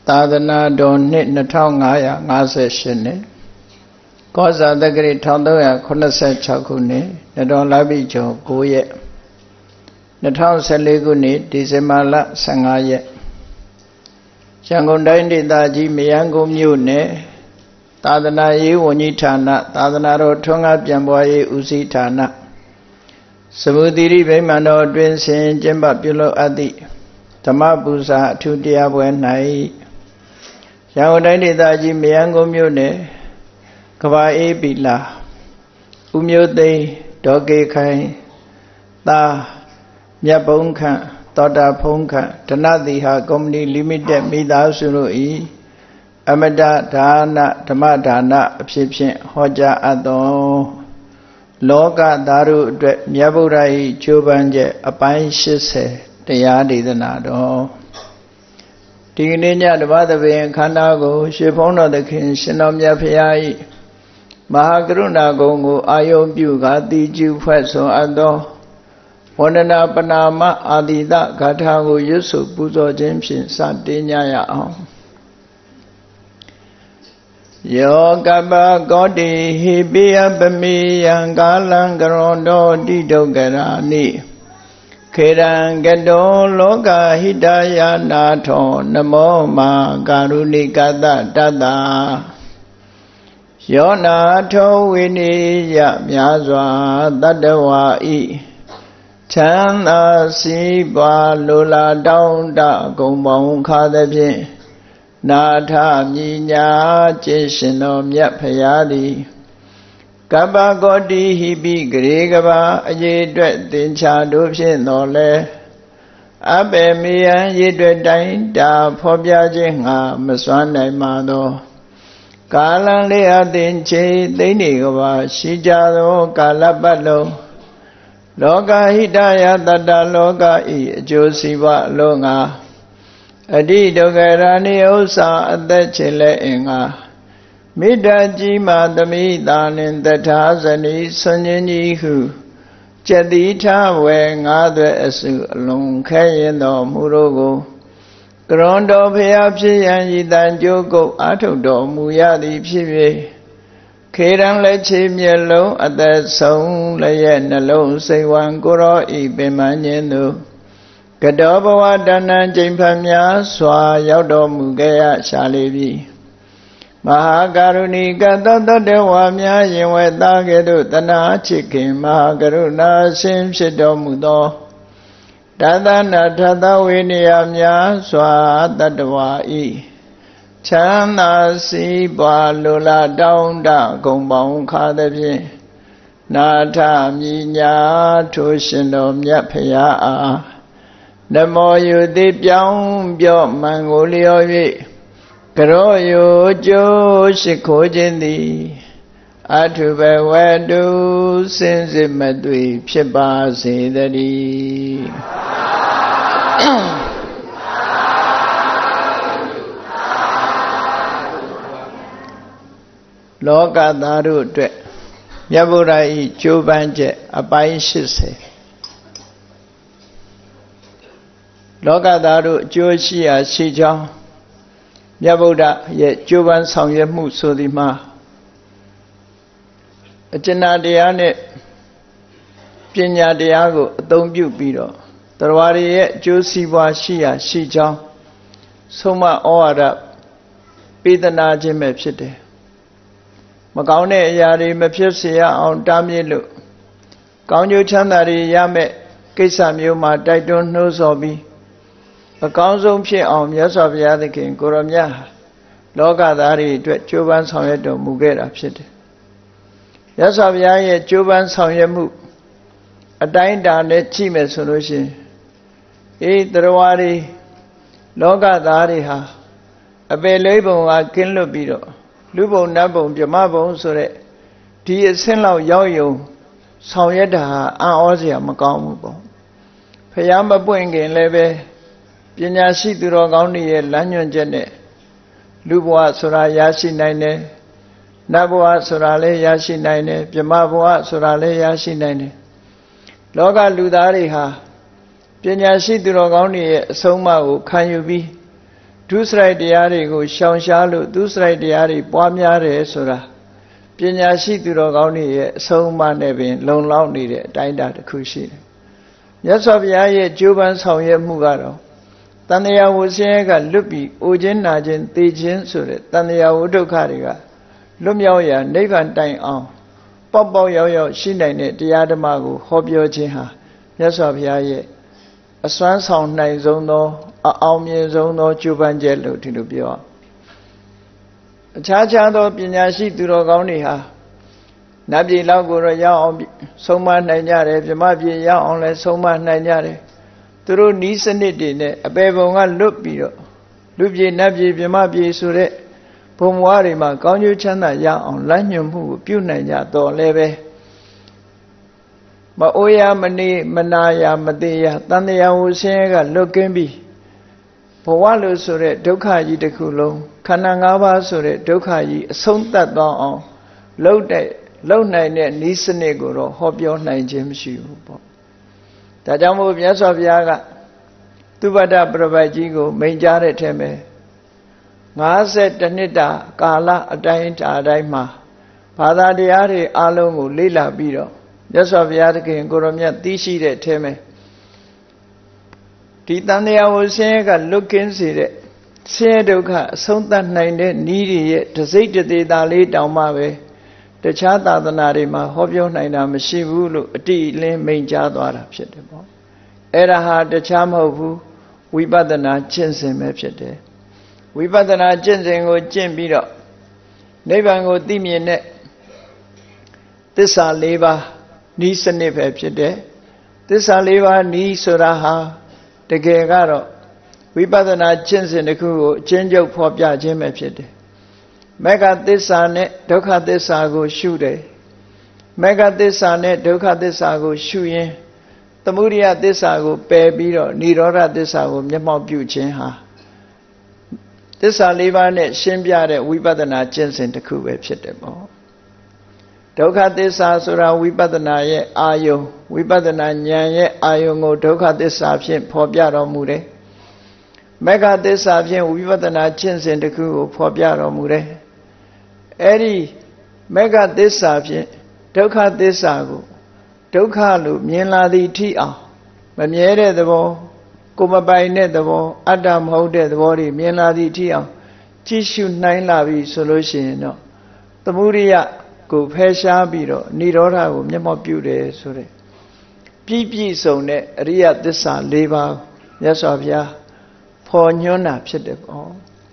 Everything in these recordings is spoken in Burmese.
သာသနာတော်နှစ်2558နှစ်ကောဇာတက္ကရာ1386ခုနှစ်နတော်လာပြီကျော်9ရက်2014ခုနှစ်ဒီဇင်ဘာလ15ရက်ရန်ကုန်တိုင်းဒေသကြီးမရမ်းကုန်းမြို့နယ်သာသနာရေးဝန်ကြီးဌာနသာသနာတော်ထွန်းကားပြန်ပွားရေးဦးစီးဌာနစမုသီရိဗိမာန်တော်အတွင်းဆင်ကျင်းပပြုလုပ်အပ်သည့်ဓမ္မပူဇာအထူးတရားပွဲ၌ရန်ကုန်တိုင်းဒေသကြီးမရမ်းကုန်းမြို့နယ်ကဘာအေးပီလာဦးမျိုးသိန်းဒေါ်ကေခိုင်သာမြတ်ဘုံခန့်သောတာဖုံးခန့်ဓနသီဟာကုမ္ပဏီလီမိတက်မိသားစုတို့၏အမတဒါနဓမ္မဒါနအဖြစ်ဖြင့်ဟောကြားအပ်သောလောကသားတို့အတွက်မြတ်ဗုဒ္ဓ၏ကြိုးပမ်းချက်အပိုင်း80တရားဒေသနာတော်ဒီကနေ့ညတပတ်သဘင်ခန္ဓာကိုရှေးဖုံးတော်သခင်ရှင်တော်မြတ်ဖရာ၏မဟာကရုဏာဂုဏ်ကိုအာယုံပြုကာတိကျူဖွဲ့ဆိုအပ်သောဝန္ဒနာပနာမအာတိတဂါထာကိုရွတ်ဆိုပူဇော်ခြင်းဖြင့်စတင်ကြရအောင်ယောကပကောတိဟိပိယပမိယံကာလံကရောတောတိဒုက္ခရာနိခေရံကတောလောကဟိတယနာထောနမောမာကာရုဏိကတတတယောနာထောဝိနိယမြာစွာတတ္တဝါဤချမ်းသာစီးပွားလိုလားတောင်းတဂုံပေါင်းခါသဖြင့်နာထမြညာကျေရှင်တော်မြတ်ဖရာသည်ကပ္ပကောတိဟိပိဂရေကဘာအရေးအတွက်သင်္ချာတို့ဖြင့်တော်လဲအဘေမေယံရေအတွက်တိုင်းတာဖော်ပြခြင်းငါမစွမ်းနိုင်ပါသောကာလံလေးအသင်ချေသိနေကဘာရှိကြသောကာလပတ်လုံးလောကဟိတယတတ္တလောကဤအကျိုးစီးပွားအလုံးငါအတိဒုက္ခရာနိဥ္စာအသက်ချေလဲအင်္ဂါမေတ္တာကြီးမာသမိတာနှင့်တထာဇနီဆွန်ခြင်းကြီးဟုကျက်တိထဝေငါးသွဲအစုအလုံးခဲရင်တော်မူတို့ကိုကရွန်တော်ဖျားဖြစ်ရန်ဤတန်ကြိုးကုတ်အာထုတ်တော်မူရသည်ဖြစ်၍ခေရန်လက်ချေမျက်လုံးအသက်ဆုံးလည်းရဲ့နှလုံးစိတ်ဝံကိုရောဤပင်မခြင်းသို့ကတောဘဝတဏ္ဏကျိန်ဖန်များစွာရောက်တော်မူခဲ့ရရှာလေပြီမဟာကရုဏီကတတ္တဝါများရင်ဝဲသားကဲ့သို့တနာချစ်ခင်မဟာကရုဏာရှင်ဖြစ်တော်မူသောတသနာထသဝိနည်းများစွာတတ္တဝါဤချမ်းသာစီးပွားလိုလားတောင်းတဂုံပေါင်းခါသဖြင့်နာထမြညာထိုရှင်တော်မြတ်ဖရာအားနမောယုတိပြောင်းပြော့မှန်ကိုလျော်၍ကရောယုကျိုးရှိခိုးခြင်းသည်အထုဘဝတုစင်စစ်မသွေဖြစ်ပါစေတည်းလောကသားတို့အတွက်မြတ်ဗုဒ္ဓ၏ကြိုးပမ်းချက်အပိုင်း80လောကသားတို့အကျိုးရှိရာရှိကြောင်းမြတ်ဗုဒ္ဓရဲ့ကြိုးပမ်းဆောင်ရွက်မှုဆိုသည်မှာအကျဉ်းတရားနဲ့ပညာတရားကိုအသုံးပြုပြီးတော့တရားတွေရဲ့အကျိုးစီးပွားရှိရာရှိကြောင်းဆုံးမဩဝါဒပေးသနာခြင်းပဲဖြစ်တယ်မကောင်းတဲ့အရာတွေမဖြစ်စေရအောင်တားမြစ်လို့ကောင်းကျိုးချမ်းသာတွေရမယ့်ကိစ္စမျိုးမှာတိုက်တွန်းနှိုးဆော်ပြီးအကောင်းဆုံးဖြစ်အောင်မြတ်စွာဘုရားသခင်ကိုရောမြတ်လောကသားတွေအတွက်ကြိုးပမ်းဆောင်ရွက်တော်မူခဲ့တာဖြစ်တယ်မြတ်စွာဘုရားရဲ့ကြိုးပမ်းဆောင်ရွက်မှုအတိုင်းအတာနဲ့ကြည့်မယ်ဆိုလို့ရှိရင်တရားတွေလောကသားတွေဟာအပေလေးပုံကကင်းလွတ်ပြီးတော့လူဘုံနတ်ဘုံဗြဟ္မဘုံဆိုတဲ့ဒီအဆင့်လောက်ရောက်ယုံဆောင်ရွက်တာဟာအံ့ဩစရာမကောင်းဘူးပေါ့ဖျားမပွင့်ခင်လည်းပဲပညာရှိသူတော်ကောင်းတွေရဲ့လမ်းညွှန်ချက်နဲ့လူဘဝဆိုတာရရှိနိုင်တယ်နတ်ဘဝဆိုတာလည်းရရှိနိုင်တယ်ဗြဟ္မဘဝဆိုတာလည်းရရှိနိုင်တယ်လောကလူသားတွေဟာပညာရှိသူတော်ကောင်းတွေရဲ့အဆုံးအမကိုခံယူပြီးဒုစရိုက်တရားတွေကိုရှောင်ရှားလို့ဒုစရိုက်တရားတွေပွားများတယ်ဆိုတာပညာရှိသူတော်ကောင်းတွေရဲ့အဆုံးအမနဲ့ပင်လုံလောက်နေတဲ့အတိုင်းအတာတစ်ခုရှိတယ်မြတ်စွာဘုရားရဲ့ကြိုးပမ်းဆောင်ရွက်မှုကတော့တဏှာဝဆင်းရဲကလွတ်ပြီးအိုခြင်းနာခြင်းသိခြင်းဆိုတဲ့တဏှာဝဒုက္ခတွေကလွတ်မြောက်ရာနိဗ္ဗာန်တိုင်အောင်ပေါက်ပေါက်ရောက်ရောက်ရှိနိုင်တဲ့တရားဓမ္မကိုဟောပြောခြင်းဟာမြတ်စွာဘုရားရဲ့အစွမ်းဆောင်နိုင်ဆုံးသောအောင်မြင်ဆုံးသောကြိုးပမ်းချက်လို့ဒီလိုပြောအခြားခြားသောပညာရှိသူတော်ကောင်းတွေဟာနတ်ပြည်လောက်ကိုတော့ရောက်အောင်ဆုံးမနိုင်ကြတယ်ဗြဟ္မပြည်ရောက်အောင်လည်းဆုံးမနိုင်ကြတယ်သူတို့ဤစနစ်တွေနဲ့အပေပုံကလွတ်ပြီးတော့လူပြည်နတ်ပြည်ဗြဟ္မပြည်ဆိုတဲ့ဘုံဘဝတွေမှာကောင်းကျိုးချမ်းသာရအောင်လမ်းညွှန်မှုကိုပြုနိုင်ကြတော့လည်းပဲမအိုရမနေမနာရမသေးရတန်တရားဝဆင်းရဲကလွတ်ကင်းပြီးဘဝလို့ဆိုတဲ့ဒုက္ခကြီးတစ်ခုလုံးခန္ဓာ၅ပါးဆိုတဲ့ဒုက္ခကြီးအဆုံးသတ်သွားအောင်လုံနိုင်တဲ့ဤစနစ်ကိုတော့ဟောပြောနိုင်ခြင်းမရှိဘူးပေါ့ဒါကြောင့်မို့မြတ်စွာဘုရားကသုဘဒ္ဓပရပိုက်ကြီးကိုမိန့်ကြားတဲ့ထဲမှာ52နှစ်တာကာလအတိုင်းအတိုင်းမှာဘာသာတရားတွေအလုံးကိုလေ့လာပြီးတော့မြတ်စွာဘုရားသခင်ကိုရောမြတ်သိရှိတဲ့ထဲမှာဒီတန်တရားဝဆင်းရဲကလွတ်ကင်းစေတဲ့ဆင်းရဲဒုက္ခအဆုံးသတ်နိုင်တဲ့ဤတွေရဲ့တစိတ်တသေးတာလေးတောင်မှပဲတခြားသာသနာတွေမှာဟောပြောနိုင်တာမရှိဘူးလို့အတိအလင်းမိန့်ကြားသွားတာဖြစ်တယ်ပေါ့အဲ့ဒါဟာတခြားမဟုတ်ဘူးဝိပဿနာကျင့်စဉ်ပဲဖြစ်တယ်ဝိပဿနာကျင့်စဉ်ကိုကျင့်ပြီးတော့နိဗ္ဗာန်ကိုသိမြင်တဲ့သစ္စာ၄ပါးဤစနစ်ပဲဖြစ်တယ်သစ္စာ၄ပါးဤဆိုတာဟာတကယ်ကတော့ဝိပဿနာကျင့်စဉ်တစ်ခုကိုအချင်းချုပ်ဖော်ပြခြင်းပဲဖြစ်တယ်မေဃသစ္စာနဲ့ဒုက္ခသစ္စာကိုရှုတယ်မေဃသစ္စာနဲ့ဒုက္ခသစ္စာကိုရှုရင်သမုဒယသစ္စာကိုပယ်ပြီးတော့និရောဓသစ္စာကိုမျက်မှောက်ပြုခြင်းဟာသစ္စာ၄ပါးနဲ့ရှင်းပြတဲ့ဝိပဿနာကျင့်စဉ်တစ်ခုပဲဖြစ်တယ်ပေါ့ဒုက္ခသစ္စာဆိုတာဝိပဿနာရဲ့အာယုံဝိပဿနာဉာဏ်ရဲ့အာယုံကိုဒုက္ခသစ္စာဖြင့်ဖော်ပြတော်မူတယ်မေဃသစ္စာဖြင့်ဝိပဿနာကျင့်စဉ်တစ်ခုကိုဖော်ပြတော်မူတယ်အဲ့ဒီမေဃသစ္စာဖြင့်ဒုက္ခသစ္စာကိုဒုက္ခလို့မြင်လာသည့်ထိအောင်မမြဲတဲ့သဘောကိုမပိုင်တဲ့သဘောအတ္တမဟုတ်တဲ့သဘောတွေမြင်လာသည့်ထိအောင်ကြည့်ရှုနိုင်လာပြီဆိုလို့ရှိရင်တော့သမုဒိယကိုဖယ်ရှားပြီးတော့និရောဓကိုမျက်မှောက်ပြုတယ်ဆိုတဲ့ပြည့်စုံတဲ့အရိယသစ္စာ၄ပါးမြတ်စွာဘုရားဖော်ညွှန်းတာဖြစ်တယ်ပေါ့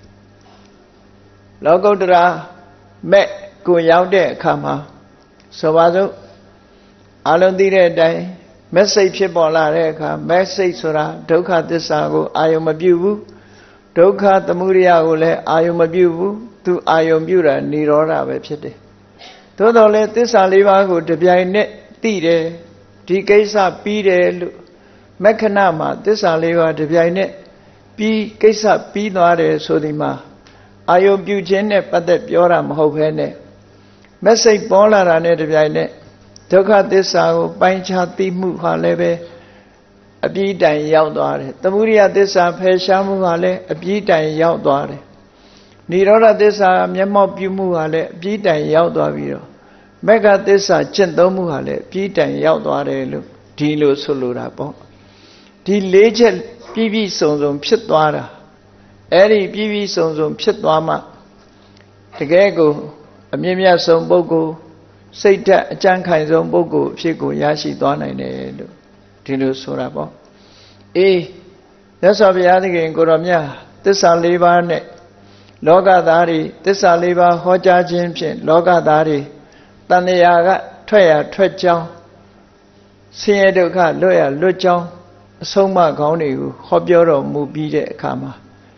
လောကုတ္တရာမဲ့ကိုရောက်တဲ့အခါမှာဆိုပါစို့အလုံးသိတဲ့အတိုင်းမက်စိတ်ဖြစ်ပေါ်လာတဲ့အခါမက်စိတ်ဆိုတာဒုက္ခသစ္စာကိုအာယုံမပြုဘူးဒုက္ခသမုဒယကိုလည်းအာယုံမပြုဘူးသူအာယုံပြုတာនិရောဓပဲဖြစ်တယ်သို့တော်လည်းသစ္စာ၄ပါးကိုတပြိုင်နက်သိတယ်ဒီကိစ္စပြီးတယ်လို့မက္ခဏမှာသစ္စာ၄ပါးတပြိုင်နက်ပြီးကိစ္စပြီးသွားတယ်ဆိုဒီမှာအာယုံပြုခြင်းနဲ့ပတ်သက်ပြောတာမဟုတ်ဘဲနဲ့မက်စိတ်ပေါ်လာတာနဲ့တပြိုင်နက်ဒုက္ခသစ္စာကိုပိုင်းခြားသိမှုဟာလည်းပဲအပြည့်တိုင်ရောက်သွားတယ်သမုဒိယသစ္စာဖယ်ရှားမှုဟာလည်းအပြည့်တိုင်ရောက်သွားတယ်និရောဓသစ္စာမျက်မှောက်ပြုမှုဟာလည်းအပြည့်တိုင်ရောက်သွားပြီးတော့မေဃသစ္စာကျင့်သုံးမှုဟာလည်းအပြည့်တိုင်ရောက်သွားတယ်လို့ဒီလိုဆိုလိုတာပေါ့ဒီ၄ချက်ပြည့်စုံဖြစ်သွားတာအဲ့ဒီပြည့်စုံဖြစ်သွားမှတကယ်ကိုအမြင့်မြတ်ဆုံးပုဂ္ဂိုလ်စိတ်ဓာတ်အကြံခိုင်ဆုံးပုဂ္ဂိုလ်အဖြစ်ကိုရရှိသွားနိုင်တယ်လို့ဒီလိုဆိုတာပေါ့အေးမြတ်စွာဘုရားသခင်ကိုရောမြတ်သစ္စာ၄ပါးနဲ့လောကသားတွေသစ္စာ၄ပါးဟောကြားခြင်းဖြင့်လောကသားတွေတဏှာကထွက်ရထွက်ကြောင်းဆင်းရဲဒုက္ခလွတ်ရလွတ်ကြောင်းအဆုံးအမကောင်းတွေကိုဟောပြောတော်မူပြီးတဲ့အခါမှာ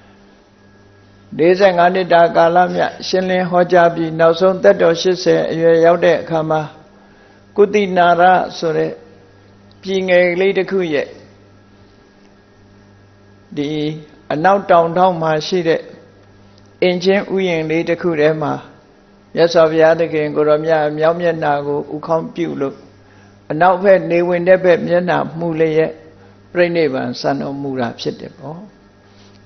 45နှစ်တာကာလမြတ်ရှင်းလင်းဟောကြားပြီးနောက်ဆုံးသက်တော်80အရွယ်ရောက်တဲ့အခါမှာကုသိနာရဆိုတဲ့ပြည်ငယ်လေးတစ်ခုရဲ့ဒီအနောက်တောင်ထောင်မှာရှိတဲ့အင်ချင်းဥယျာဉ်လေးတစ်ခုထဲမှာမြတ်စွာဘုရားသခင်ကိုရောမြတ်မြောက်မျက်နှာကိုဥခေါင်းပြုလို့အနောက်ဘက်နေဝင်တဲ့ဘက်မျက်နှာမှုလျက်ပြိဋိနိဗ္ဗာန်စံတော်မူတာဖြစ်တယ်ပေါ့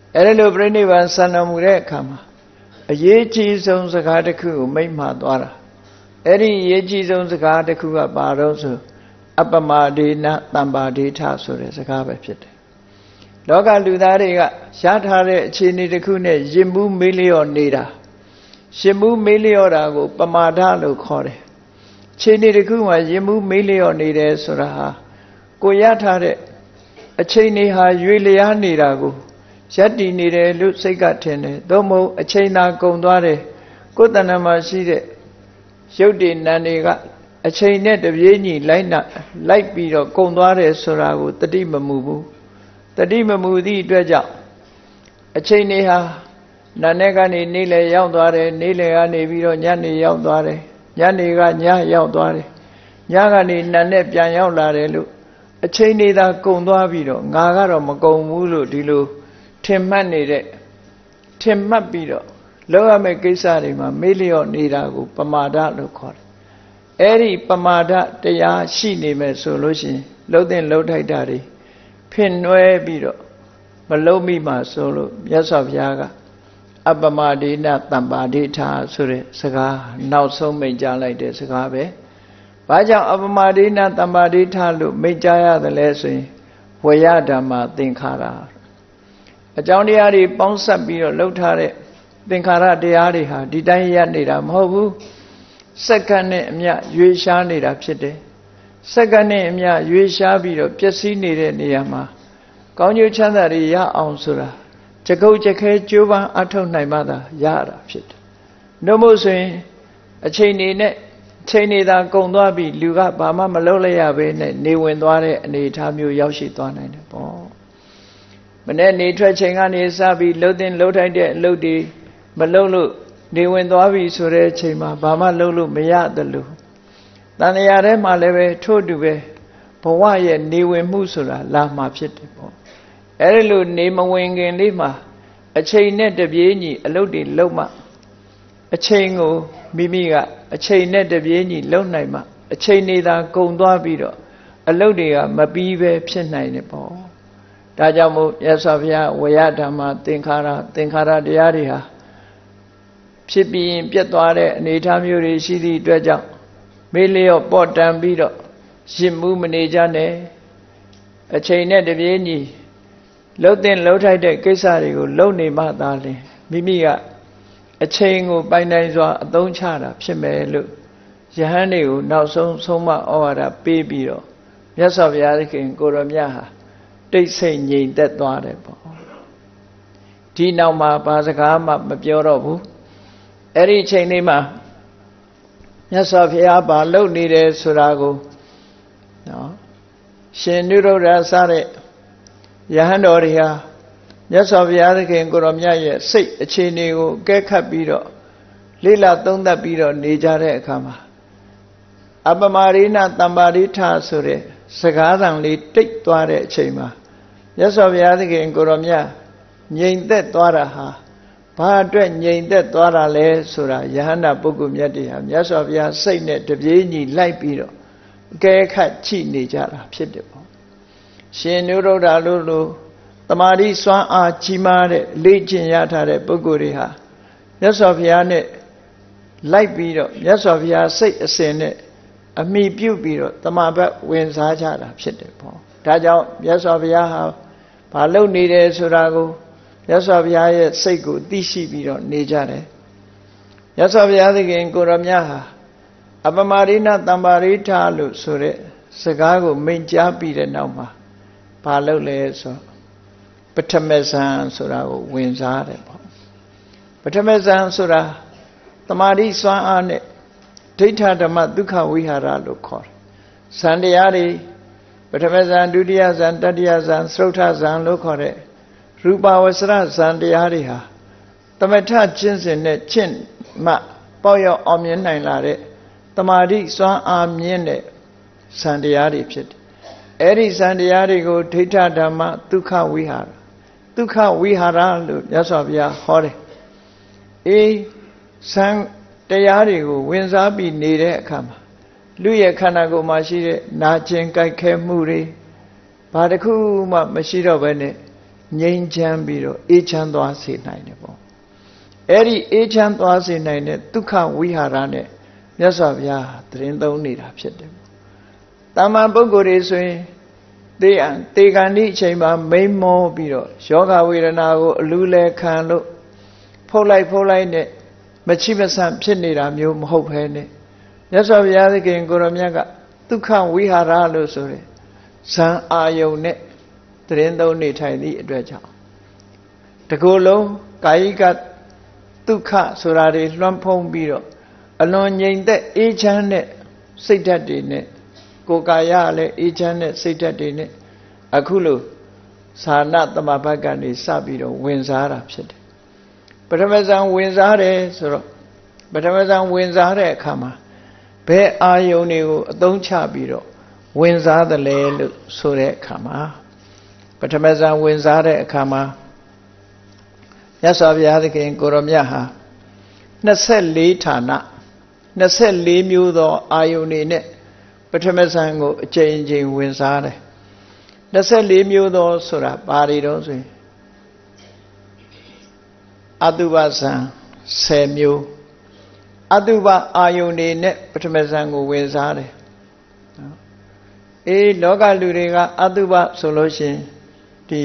အဲ့လိုပြိဋိဘံစံတော်မူတဲ့အခါမှာအရေးကြီးဆုံးစကားတစ်ခုကိုမိန့်မှာသွားတာအဲ့ဒီအရေးကြီးဆုံးစကားတစ်ခုကဘာတော့ဆိုအပမဒေနတမ္ပါဒေထဆိုတဲ့စကားပဲဖြစ်တယ်လောကလူသားတွေကရထားတဲ့အခြေအနေတစ်ခုနဲ့ရင်မှုမေးလျော့နေတာရှင်မှုမေးလျော့တာကိုပမာဒလို့ခေါ်တယ်အခြေအနေတစ်ခုမှာရင်မှုမေးလျော့နေတယ်ဆိုတာဟာကိုရထားတဲ့အချိန်တွေဟာရွေလျားနေတာကိုရပ်တည်နေတယ်လို့စိတ်ကထင်တယ်သို့မဟုတ်အချိန်သာကုန်သွားတယ်ကိုယ်တဏ္ဍာမှာရှိတဲ့ရုပ်တည်နာမ်တွေကအချိန်နဲ့တပြေးညီလိုက်ပြီးတော့ကုန်သွားတယ်ဆိုတာကိုတတိမမူဘူးတတိမမူသည့်အတွက်ကြောင့်အချိန်တွေဟာနာနဲ့ကနေနေ့လယ်ရောက်သွားတယ်နေ့လယ်ကနေပြီးတော့ညနေရောက်သွားတယ်ညနေကညရောက်သွားတယ်ညကနေနာနဲ့ပြန်ရောက်လာတယ်လို့အချိန်တွေသာကုန်သွားပြီးတော့ငါကတော့မကုန်ဘူးလို့ဒီလိုထင်မှတ်ပြီးတော့လောက်ရမယ့်ကိစ္စတွေမှာမေ့လျော့နေတာကိုပမာဒလို့ခေါ်တယ်အဲ့ဒီပမာဒတရားရှိနေမယ်ဆိုလို့ရှိရင်လှုပ်တဲ့လှုပ်ထိုက်တာတွေဖင်နွယ်ပြီးတော့မလုံးမိမှဆိုလို့မြတ်စွာဘုရားကအပမဒေနတမ္ပါဒေထဆိုတဲ့စကားနောက်ဆုံးမိန့်ကြားလိုက်တဲ့စကားပဲဘာကြောင့်အပမဒေနတမ္ပါဒေထလို့မိန့်ကြားရတယ်လဲဆိုရင်ဝေယဓမ္မသင်္ခါရအကြောင်းတရားတွေပေါင်းစပ်ပြီးတော့လှုပ်ထားတဲ့သင်္ခါရတရားတွေဟာဒီတိုင်းရပ်နေတာမဟုတ်ဘူးစက္ကန့်နဲ့အမျှရွေးရှားနေတာဖြစ်တယ်စက္ကန့်နဲ့အမျှရွေးရှားပြီးတော့ပျက်စီးနေတဲ့နေရာမှာကောင်းကျိုးချမ်းသာတွေရအောင်ဆိုတာကြကုတ်ကြခဲကြိုးပမ်းအထောက်နိုင်မှသာရတာဖြစ်တယ်။နှုတ်မို့ဆိုရင်အချိန်နေနဲ့ချိန်နေသာကုန်သွားပြီးလူကဘာမှမလုပ်လိုက်ရဘဲနဲ့နေဝင်သွားတဲ့အနေအထားမျိုးရောက်ရှိသွားနိုင်တယ်ပေါ့။မနေ့နေထွက်ချိန်ကနေစပြီးလှုပ်တဲ့လှုပ်ထိုက်တဲ့အလုပ်တွေမလုပ်လို့နေဝင်သွားပြီဆိုတဲ့အချိန်မှာဘာမှလုပ်လို့မရသလိုတန်ရာထဲမှာလည်းပဲထို့တူပဲဘဝရဲ့နေဝင်မှုဆိုတာလာမှာဖြစ်တယ်ပေါ့အဲ့ဒီလိုနေမဝင်ခင်လေးမှာအချိန်နဲ့တပြေးညီအလုပ်တွေလုပ်မှအချိန်ကိုမိမိကအချိန်နဲ့တပြေးညီလုပ်နိုင်မှအချိန်နေသာကုန်သွားပြီးတော့အလုပ်တွေကမပြီးပဲဖြစ်နိုင်တယ်ပေါ့ဒါကြောင့်မို့မြတ်စွာဘုရားဝေယဓမ္မသင်္ခါရတရားတွေဟာဖြစ်ပြီးရင်ပြတ်သွားတဲ့အနေအထားမျိုးတွေရှိသည့်အတွက်ကြောင့်မေးလျော့ပေါ့တန်ပြီးတော့ရင်မှုမနေကြနဲ့အချိန်နဲ့တပြေးညီလှုပ်တဲ့လှုပ်ထိုက်တဲ့ကိစ္စတွေကိုလုပ်နေမှသာလျှင်မိမိကအချိန်ကိုပိုင်နိုင်စွာအသုံးချတာဖြစ်မယ်လို့ယဟန်တွေကိုနောက်ဆုံးဆုံးမဩဝါဒပေးပြီးတော့မြတ်စွာဘုရားသခင်ကိုရောမြတ်ဟာတိတ်ဆိတ်ငြိမ်သက်သွားတယ်ပေါ့ဒီနောက်မှာဘာစကားမှမပြောတော့ဘူးအဲ့ဒီအချိန်လေးမှာမြတ်စွာဘုရားဘာလုပ်နေတယ်ဆိုတာကိုနော်ရှင်နုရုဒ္ဓစတဲ့ယဟန်တော်တွေဟာမြတ်စွာဘုရားသခင်ကိုရောမြတ်ရဲ့စိတ်အခြေအနေကိုကဲခတ်ပြီးတော့လေ့လာသုံးသပ်ပြီးတော့နေကြတဲ့အခါမှာအပမရိဏတမ္ပါရိထဆိုတဲ့စကားသံလေးတိတ်သွားတဲ့အချိန်မှာမြတ်စွာဘုရားသခင်ကိုရောမြတ်ငြိမ်သက်သွားတာဟာဘာအတွက်ငြိမ်သက်သွားတာလဲဆိုတာယဟန္တာပုဂ္ဂိုလ်မြတ်တွေဟာမြတ်စွာဘုရားစိတ်နဲ့တပြေးညီလိုက်ပြီးတော့အကဲခတ်ကြည့်နေကြတာဖြစ်တယ်ပေါ့ရှင်နုရုဒ္ဓလို့တမာတိစွမ်းအားကြီးမားတဲ့လေ့ကျင့်ရထားတဲ့ပုဂ္ဂိုလ်တွေဟာမြတ်စွာဘုရားနဲ့လိုက်ပြီးတော့မြတ်စွာဘုရားစိတ်အစဉ်နဲ့အမိပြုပြီးတော့တမာဘတ်ဝင်စားကြတာဖြစ်တယ်ပေါ့ဒါကြောင့်မြတ်စွာဘုရားဟာဘာလုပ်နေတယ်ဆိုတာကိုမြတ်စွာဘုရားရဲ့စိတ်ကိုသိရှိပြီးတော့နေကြတယ်မြတ်စွာဘုရားသခင်ကိုရောမြတ်ဟာအပမရိဏတမ္ပါရိထလို့ဆိုတဲ့စကားကိုမိန့်ကြားပြီးတဲ့နောက်မှာဘာလုပ်လဲဆိုပထမဇန်ဆိုတာကိုဝင်စားတယ်ပေါ့ပထမဇန်ဆိုတာတမာတိစွမ်းအားနဲ့ဒိဋ္ဌဓမ္မဒုက္ခဝိဟာရလို့ခေါ်တယ်ဇန်တရားတွေပထမဇန်ဒုတိယဇန်တတိယဇန်သုတ္ထဇန်လို့ခေါ်တဲ့ရူပဝဆရဇန်တရားတွေဟာတမထကျင့်စဉ်နဲ့ကျင့်မှပေါ့ရောက်အောင်မြင်နိုင်လာတဲ့တမာတိစွမ်းအားမြင့်တဲ့ဇန်တရားတွေဖြစ်တယ်အဲ့ဒီဇန်တရားတွေကိုဒိဋ္ဌဓမ္မဒုက္ခဝိဟာရလို့မြတ်စွာဘုရားဟောတယ်အေးဇန်တရားတွေကိုဝင်စားပြီးနေတဲ့အခါမှာလူရဲ့ခန္ဓာကိုယ်မှာရှိတဲ့နာကျင်ကြိုက်ခဲမှုတွေဘာတစ်ခုမှမရှိတော့ဘဲနဲ့ငြိမ်းချမ်းပြီးတော့အေးချမ်းသွားစေနိုင်တယ်ပေါ့အဲ့ဒီအေးချမ်းသွားစေနိုင်တဲ့ဒုက္ခဝိဟာရနဲ့မြတ်စွာဘုရားသတင်းသုံးနေတာဖြစ်တယ်တာမန်ပုဂ္ဂိုလ်တွေဆိုရင်တေကံဒီအချိန်မှာမိန်မောပြီးတော့ယောဂဝေဒနာကိုအလူလဲခံလို့ဖုတ်လိုက်နဲ့မချိမဆန့်ဖြစ်နေတာမျိုးမဟုတ်ဘဲနဲ့မြတ်စွာဘုရားသခင်ကိုရောမြတ်ကဒုက္ခဝိဟာရလို့ဆိုတယ်ဇံအာယုန်နဲ့သတင်းသုံးနေထိုင်သည့်အတွက်ကြောင့်တကူလုံးကာယကဒုက္ခဆိုတာတွေလွှမ်းဖုံးပြီးတော့အလွန်ငြိမ်သက်အေးချမ်းတဲ့စိတ်ဓာတ်တွေနဲ့ကိုယ်ကာယလည်းအေးချမ်းတဲ့စိတ်ဓာတ်တွေနဲ့အခုလိုသာဏသမဘတ်ကနေစပြီးတော့ဝင်စားတာဖြစ်တယ်ပထမဇန်ဝင်စားတယ်ဆိုတော့ပထမဇန်ဝင်စားတဲ့အခါမှာဘယ်အာယုန်တွေကိုအသုံးချပြီးတော့ဝင်စားတယ်လဲလို့ဆိုတဲ့အခါမှာပထမဇန်ဝင်စားတဲ့အခါမှာမြတ်စွာဘုရားသခင်ကိုရောမြတ်ဟာ24ဌာန24မျိုးသောအာယုန်တွေနဲ့ပထမဇန်ကိုအချိန်ချင်းဝင်စားတယ်24မျိုးသောဆိုတာဘာတွေတော့ဆိုရင်အတုပဇန်10မျိုးအတုပအာယုန်တွေနဲ့ပထမဇန်ကိုဝင်စားတယ်လောကလူတွေကအတုပဆိုလို့ရှိရင်ဒီ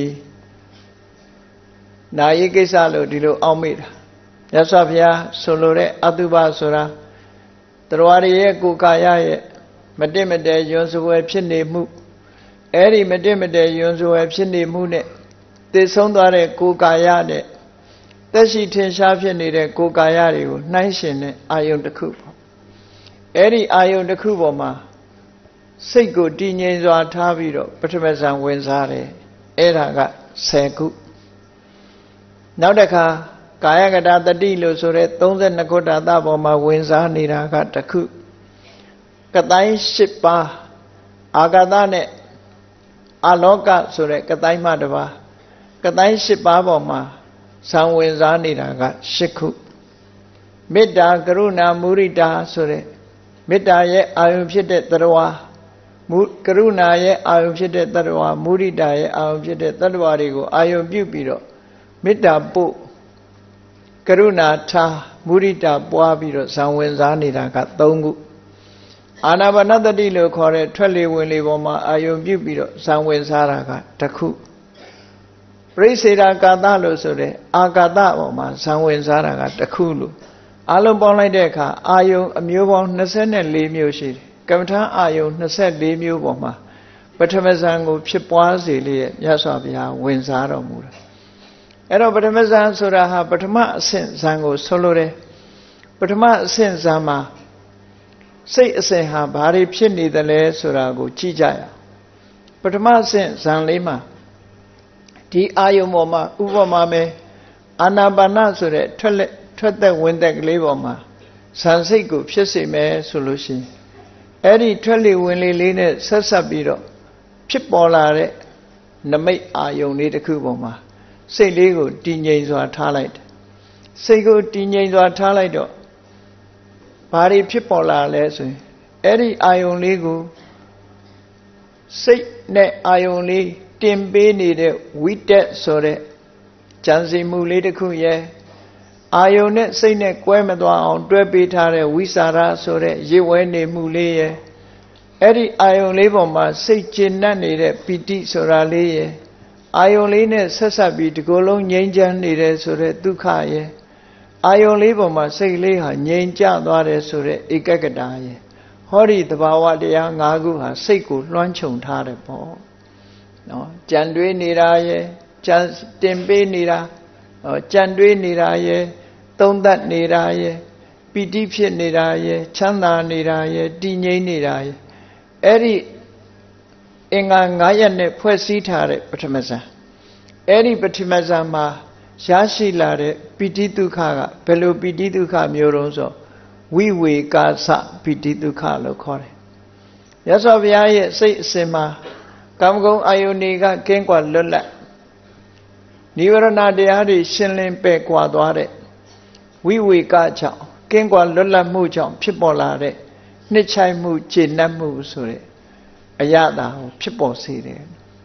နာယိကိစ္စလို့ဒီလိုအောက်မေ့တာမြတ်စွာဘုရားဆိုလိုတဲ့အတုပဆိုတာတရားတွေရဲ့ကိုယ်ကာယရဲ့မတင့်မတဲယွန်းစွဲဖြစ်နေမှုအဲ့ဒီမတင့်မတဲယွန်းစွဲဖြစ်နေမှုနဲ့သိဆုံးသွားတဲ့ကိုယ်ကာယနဲ့သက်ရှိထင်ရှားဖြစ်နေတဲ့ကိုယ်ကာယတွေကိုနှိုင်းရှင်တဲ့အာယုန်တစ်ခုပေါ့အဲ့ဒီအာယုန်တစ်ခုပေါ်မှာစိတ်ကိုတည်ငြိမ်စွာထားပြီးတော့ပထမဇန်ဝင်စားတယ်အဲ့ဒါက10ခုနောက်တစ်ခါကာယကတာတတိလို့ဆိုတဲ့32ခုတာသပေါ်မှာဝင်စားနေတာကတစ်ခုကတိုင်း10ပါးအာဂတနဲ့အလောကဆိုတဲ့ကတိုင်းမှတစ်ပါးကတိုင်း10ပါးပေါ်မှာဇံဝင်စားနေတာက10ခုမေတ္တာကရုဏာမုရိတာဆိုတဲ့မေတ္တာရဲ့အာယုဖြစ်တဲ့သတ္တဝါကရုဏာရဲ့အာယုဖြစ်တဲ့သတ္တဝါမုရိတာရဲ့အာယုဖြစ်တဲ့သတ္တဝါတွေကိုအာယုပြုပြီးတော့မေတ္တာပို့ကရုဏာထားမုရိတာပွားပြီးတော့ဇံဝင်စားနေတာက3ခုအာနာပါနသတိလို့ခေါ်တဲ့ထွက်လေဝင်လေပေါ်မှာအာယုပြုပြီးတော့ဇံဝင်စားတာကတစ်ခုပရိစေရာကာသလို့ဆိုတဲ့အာကာသပေါ်မှာဇံဝင်စားတာကတစ်ခုလို့အလုံးပေါင်းလိုက်တဲ့အခါအာယုအမျိုးပေါင်း24မျိုးရှိတယ်ကမ္မထာအာယု24မျိုးပေါ်မှာပထမဇန်ကိုဖြစ်ပွားစေလျက်မြတ်စွာဘုရားဝင်စားတော်မူတယ်အဲ့တော့ပထမဇန်ဆိုတာဟာပထမအဆင့်ဇန်ကိုဆိုလိုတယ်ပထမအဆင့်ဇန်မှာစိတ်အစဉ်ဟာဘာတွေဖြစ်နေသလဲဆိုတာကိုကြည့်ကြရအောင်ပထမအဆင့်ဇန်လေးမှာဒီအာယုံပေါ်မှာဥပမာမဲ့အာနာပါနဆိုတဲ့ထွက်သက်ဝင်သက်ကလေးပေါ်မှာဇန်စိတ်ကိုဖြစ်စေမယ်ဆိုလို့ရှိရင်အဲ့ဒီထွက်လေဝင်လေလေးနဲ့ဆက်ဆက်ပြီးတော့ဖြစ်ပေါ်လာတဲ့နမိတ်အာယုံလေးတစ်ခုပေါ်မှာစိတ်လေးကိုတည်ငြိမ်စွာထားလိုက်တယ်စိတ်ကိုတည်ငြိမ်စွာထားလိုက်တော့ဘာတွေဖြစ်ပေါ်လာလဲဆိုရင်အဲ့ဒီအာယုံလေးကိုစိတ်နဲ့အာယုံလေးတင်ပေးနေတဲ့ဝိတက်ဆိုတဲ့ကြံစီမှုလေးတစ်ခုရဲ့အာယုံနဲ့စိတ်နဲ့ကွဲမသွားအောင်တွဲပေးထားတဲ့ဝိสารဆိုတဲ့ရစ်ဝဲနေမှုလေးရဲ့အဲ့ဒီအာယုံလေးပေါ်မှာစိတ်ကျဉ်နှံ့နေတဲ့ပီတိဆိုတာလေးရဲ့အာယုံလေးနဲ့ဆက်ဆက်ပြီးဒီကိုယ်လုံးငြိမ်းချမ်းနေတဲ့ဆိုတဲ့ဒုက္ခရဲ့အာယုံလေးပေါ်မှာစိတ်လေးဟာငြိမ်ကျသွားတယ်ဆိုတဲ့ဧကဂတရဲ့ဟောဒီသဘာဝတရား၅ခုဟာစိတ်ကိုလွှမ်းခြုံထားတယ်ပေါ့နော်ကြံတွေးနေတာရဲ့ကြံတင်ပေးနေတာကြံတွေးနေတာရဲ့သုံးသပ်နေတာရဲ့ပီတိဖြစ်နေတာရဲ့ချမ်းသာနေတာရဲ့တည်ငြိမ်နေတာရဲ့အဲ့ဒီအင်္ဂါ9ရပ်နဲ့ဖွဲ့စည်းထားတဲ့ပထမဇန်အဲ့ဒီပထမဇန်မှာရရှိလာတဲ့ပီတိဒုက္ခကဘယ်လိုပီတိဒုက္ခမျိုးတုံးဆိုဝိဝေကာစပီတိဒုက္ခလို့ခေါ်တယ်။မြတ်စွာဘုရားရဲ့စိတ်အစဉ်မှာကာမဂုဏ်အာယုန်တွေကကင်းကွာလွတ်လပ်နိဝရဏတရားတွေရှင်းလင်းပယ်ကွာသွားတဲ့ဝိဝေကကြောင့်ကင်းကွာလွတ်လပ်မှုကြောင့်ဖြစ်ပေါ်လာတဲ့နှစ်ချိုက်မှုကျေနပ်မှုဆိုတဲ့အရာတာကိုဖြစ်ပေါ်စေတယ်ခ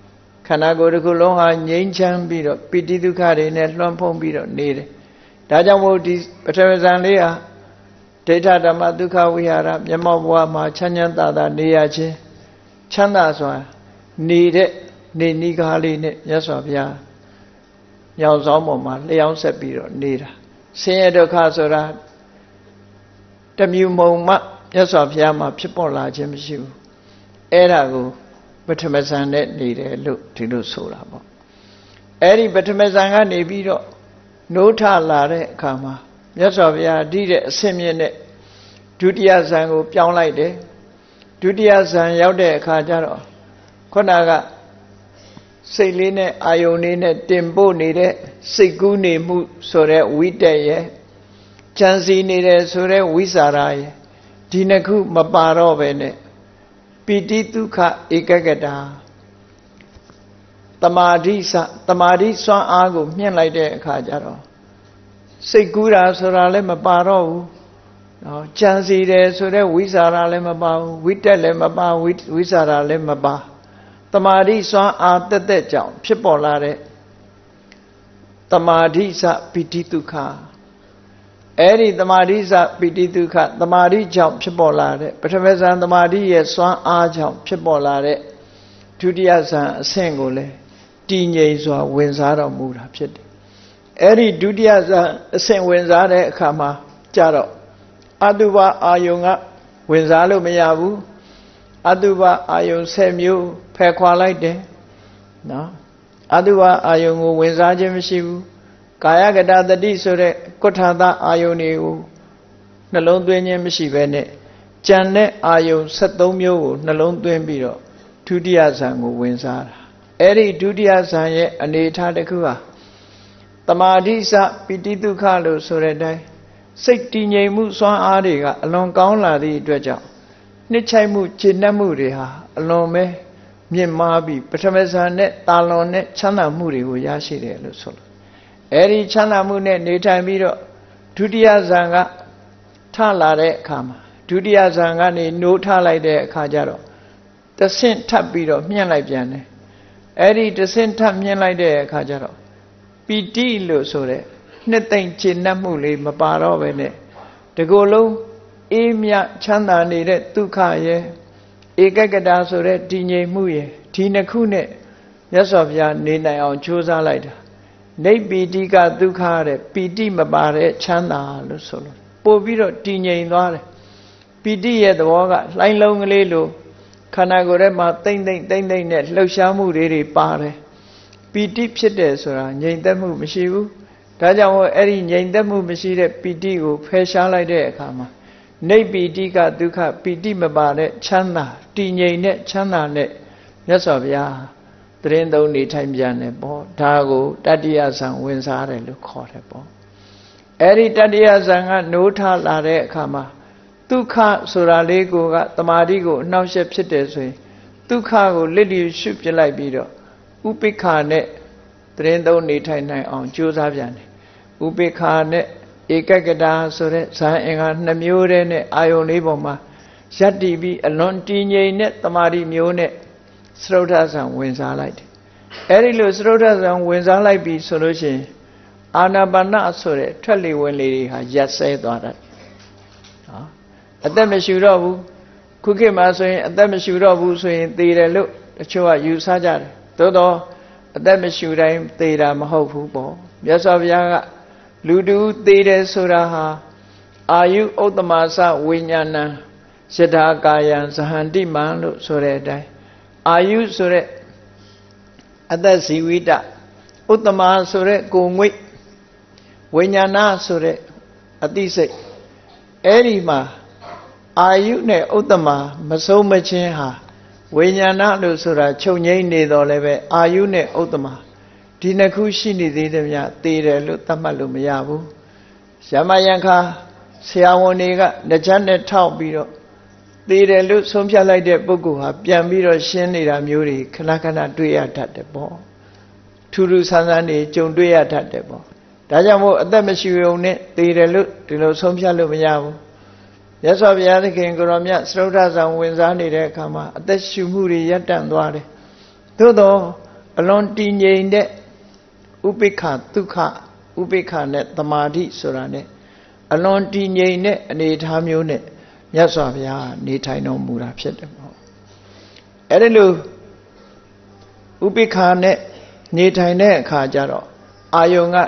ခန္ဓာကိုယ်တစ်ခုလုံးဟာငြိမ်းချမ်းပြီးတော့ပိဋိဒုက္ခတွေနဲ့လွှမ်းဖုံးပြီးတော့နေတယ်ဒါကြောင့်မို့ဒီပထမဇန်လေးဟာဒိဋ္ဌဓမ္မဒုက္ခဝိဟာရမျက်မှောက်ဘဝမှာချမ်းချမ်းသာသာနေရခြင်းချမ်းသာစွာနေတဲ့နေနိကားလေးနဲ့မြတ်စွာဘုရားညောင်ဆောင်ပေါ်မှာလျှောင်းဆက်ပြီးတော့နေတာဆင်းရဲဒုက္ခဆိုတာတမျိုးမုံမှမြတ်စွာဘုရားမှာဖြစ်ပေါ်လာခြင်းမရှိဘူးအဲ့ဒါကိုပထမဇန်နဲ့နေတယ်လို့ဒီလိုဆိုတာပေါ့အဲ့ဒီပထမဇန်ကနေပြီးတော့နိုးထလာတဲ့အခါမှာမြတ်စွာဘုရားဒီတဲ့အဆင့်မြင့်တဲ့ဒုတိယဇန်ကိုပြောင်းလိုက်တယ်ဒုတိယဇန်ရောက်တဲ့အခါကျတော့ခုနကစိတ်လေးနဲ့အာယုန်လေးနဲ့တင်ပို့နေတဲ့စိတ်ကူးနေမှုဆိုတဲ့ဝိတက်ရဲ့ကြံစီနေတယ်ဆိုတဲ့ဝိสารရဲ့ဒီနှစ်ခုမပါတော့ပဲနဲ့ပိဋိဒုက္ခဧကဂတာတမာဓိစွမ်းအားကိုမြင့်လိုက်တဲ့အခါကျတော့စိတ်ကူးတာဆိုတာလည်းမပါတော့ဘူးနော်ကြံစီတယ်ဆိုတဲ့ဝိสารလည်းမပါဘူးဝိတက်လည်းမပါဝိสารလည်းမပါတမာဓိစွမ်းအားတက်ကြောင့်ဖြစ်ပေါ်လာတဲ့တမာဓိစပိဋိဒုက္ခအဲ့ဒီတမာဓိစပိဋိဒုက္ခတမာဓိကြောင့်ဖြစ်ပေါ်လာတဲ့ပထမဇန်တမာဓိရဲ့စွမ်းအားကြောင့်ဖြစ်ပေါ်လာတဲ့ဒုတိယဇန်အဆင့်ကိုလည်းတည်ငြိမ်စွာဝင်စားတော်မူတာဖြစ်တယ်အဲ့ဒီဒုတိယဇန်အဆင့်ဝင်စားတဲ့အခါမှာကြတော့အတုပအာယုံကဝင်စားလို့မရဘူးအတုပအာယုံ10မျိုးဖယ်ခွာလိုက်တယ်နော်အတုပအာယုံကိုဝင်စားခြင်းမရှိဘူးကာယကတတတိဆိုတဲ့ကုဋ္ဌာသအာယုန်တွေကိုနှလုံးသွင်းခြင်းမရှိဘဲနဲ့ကြံတဲ့အာယုန်73မျိုးကိုနှလုံးသွင်းပြီးတော့ဒုတိယဇန်ကိုဝင်စားတာအဲ့ဒီဒုတိယဇန်ရဲ့အနေအထားတစ်ခုဟာတမာဓိစပိဋိဒုက္ခလို့ဆိုတဲ့အတိုင်းစိတ်တည်ငြိမ်မှုစွမ်းအားတွေကအလွန်ကောင်းလာသည့်အတွက်ကြောင့်နှစ်ချိုက်မှုကျေနပ်မှုတွေဟာအလွန်ပဲမြင့်မားပြီးပထမဇန်နဲ့တာလွန်နဲ့ချမ်းသာမှုတွေကိုရရှိတယ်လို့ဆိုလို့အဲ့ဒီချမ်းသာမှုနဲ့နေထိုင်ပြီးတော့ဒုတိယဇန်ကထလာတဲ့အခါမှာဒုတိယဇန်ကနေနိုးထလိုက်တဲ့အခါကျတော့တဆင့်ထပ်ပြီးတော့မြင့်လိုက်ပြန်တယ်အဲ့ဒီတဆင့်ထပ်မြင့်လိုက်တဲ့အခါကျတော့ပီတိလို့ဆိုတဲ့နှစ်သိမ့်ကျေနပ်မှုလေးမပါတော့ပဲနဲ့ဒီကိုယ်လုံးအေးမြချမ်းသာနေတဲ့ဒုက္ခရဲ့ဧကဂတာဆိုတဲ့တည်ငြိမ်မှုရဲ့ဒီနှစ်ခုနဲ့မြတ်စွာဘုရားနေနိုင်အောင်ကြိုးစားလိုက်တာနေပိဋိကဒုက္ခတဲ့ပီတိမပါတဲ့ချမ်းသာလို့ဆိုလို့ပို့ပြီးတော့တည်ငြိမ်သွားတယ်ပီတိရဲ့သဘောကလှိုင်းလုံးကလေးလိုခန္ဓာကိုယ်ထဲမှာတိမ့်နဲ့လှုပ်ရှားမှုတွေပါတယ်ပီတိဖြစ်တယ်ဆိုတာငြိမ်သက်မှုမရှိဘူးဒါကြောင့်မို့အဲ့ဒီငြိမ်သက်မှုမရှိတဲ့ပီတိကိုဖယ်ရှားလိုက်တဲ့အခါမှာနေပိဋိကဒုက္ခပီတိမပါတဲ့ချမ်းသာတည်ငြိမ်တဲ့ချမ်းသာနဲ့မြတ်စွာဘုရားတရင်သုံးနေထိုင်ပြန်တယ်ပေါ့ဒါကိုတတ္တိယဇံဝင်စားတယ်လို့ခေါ်တယ်ပေါ့အဲ့ဒီတတ္တိယဇံကနိုးထလာတဲ့အခါမှာဒုက္ခဆိုတာလေးကိုကတမာတိကိုအနှောက်အယှက်ဖြစ်တယ်ဆိုရင်ဒုက္ခကိုလစ်လျူရှုပြလိုက်ပြီးတော့ဥပိ္ပခာနဲ့တရင်သုံးနေထိုင်နိုင်အောင်ကြိုးစားပြန်တယ်ဥပိ္ပခာနဲ့ဧကဂတာဆိုတဲ့ဇာအင်္ဂါ2မျိုးတည်းနဲ့အာယုန်လေးပေါ်မှာယက်တည်ပြီးအလွန်တည်ငြိမ်တဲ့တမာတိမျိုးနဲ့စရုဒ္ဓဇံဝင်စားလိုက်တယ်အဲ့ဒီလိုစရုဒ္ဓဇံဝင်စားလိုက်ပြီဆိုလို့ရှိရင်အာနာပါနဆိုတဲ့ထွက်လေဝင်လေတွေဟာရက်ဆဲသွားတတ်နော်အသက်မရှိတော့ဘူးခုခေတ်မှာဆိုရင်အသက်မရှိတော့ဘူးဆိုရင်သေတယ်လို့တချို့ကယူဆကြတယ်သို့တော့အသက်မရှိတိုင်းသေတာမဟုတ်ဘူးပေါ့မြတ်စွာဘုရားကလူတူသေးတယ်ဆိုတာဟာအာယုဥတ္တမသဝိညာဏံယထာကာယံဇဟန္တိမံလို့ဆိုတဲ့အတိုင်းအာယုဆိုတဲ့အသက်ဇီဝိတဥတ္တမဆိုတဲ့ကိုယ်ငွေ့ဝိညာဏဆိုတဲ့အသိစိတ်အဲ့ဒီမှာအာယုနဲ့ဥတ္တမမဆုံးမချင်းဟာဝိညာဏလို့ဆိုတာချုပ်ငိမ့်နေတော့လည်းပဲအာယုနဲ့ဥတ္တမဒီနှစ်ခုရှိနေသေးတယ်များသေတယ်လို့သတ်မှတ်လို့မရဘူးယမယံခါဆရာဝန်တွေကလက်ချမ်းနဲ့ထောက်ပြီးတော့သေတယ်လို့ဆုံးဖြတ်လိုက်တဲ့ပုဂ္ဂိုလ်ဟာပြန်ပြီးတော့ရှင်းနေတာမျိုးတွေခဏခဏတွေ့ရတတ်တယ်ပေါ့ထူးထူးဆန်းဆန်းတွေကြုံတွေ့ရတတ်တယ်ပေါ့ဒါကြောင့်မို့အသက်မရှိုံနဲ့သေတယ်လို့ဒီလိုဆုံးဖြတ်လို့မရဘူးမြတ်စွာဘုရားသခင်ကိုရောမြတ်စရုဒ္ဓဇံဝင်စားနေတဲ့အခါမှာအသက်ရှူမှုတွေရပ်တန့်သွားတယ်သို့တော့ alon tinye de upekha dukha upekha ne tamadi sura ne alon tinye neအနေထားမျိုးနဲ့မြတ်စွာဘုရားနေထိုင်တော်မူတာဖြစ်တယ်ပေါ့အဲ့ဒီလိုဥပိ္ပခာနဲ့နေထိုင်တဲ့အခါကျတော့အာယုံက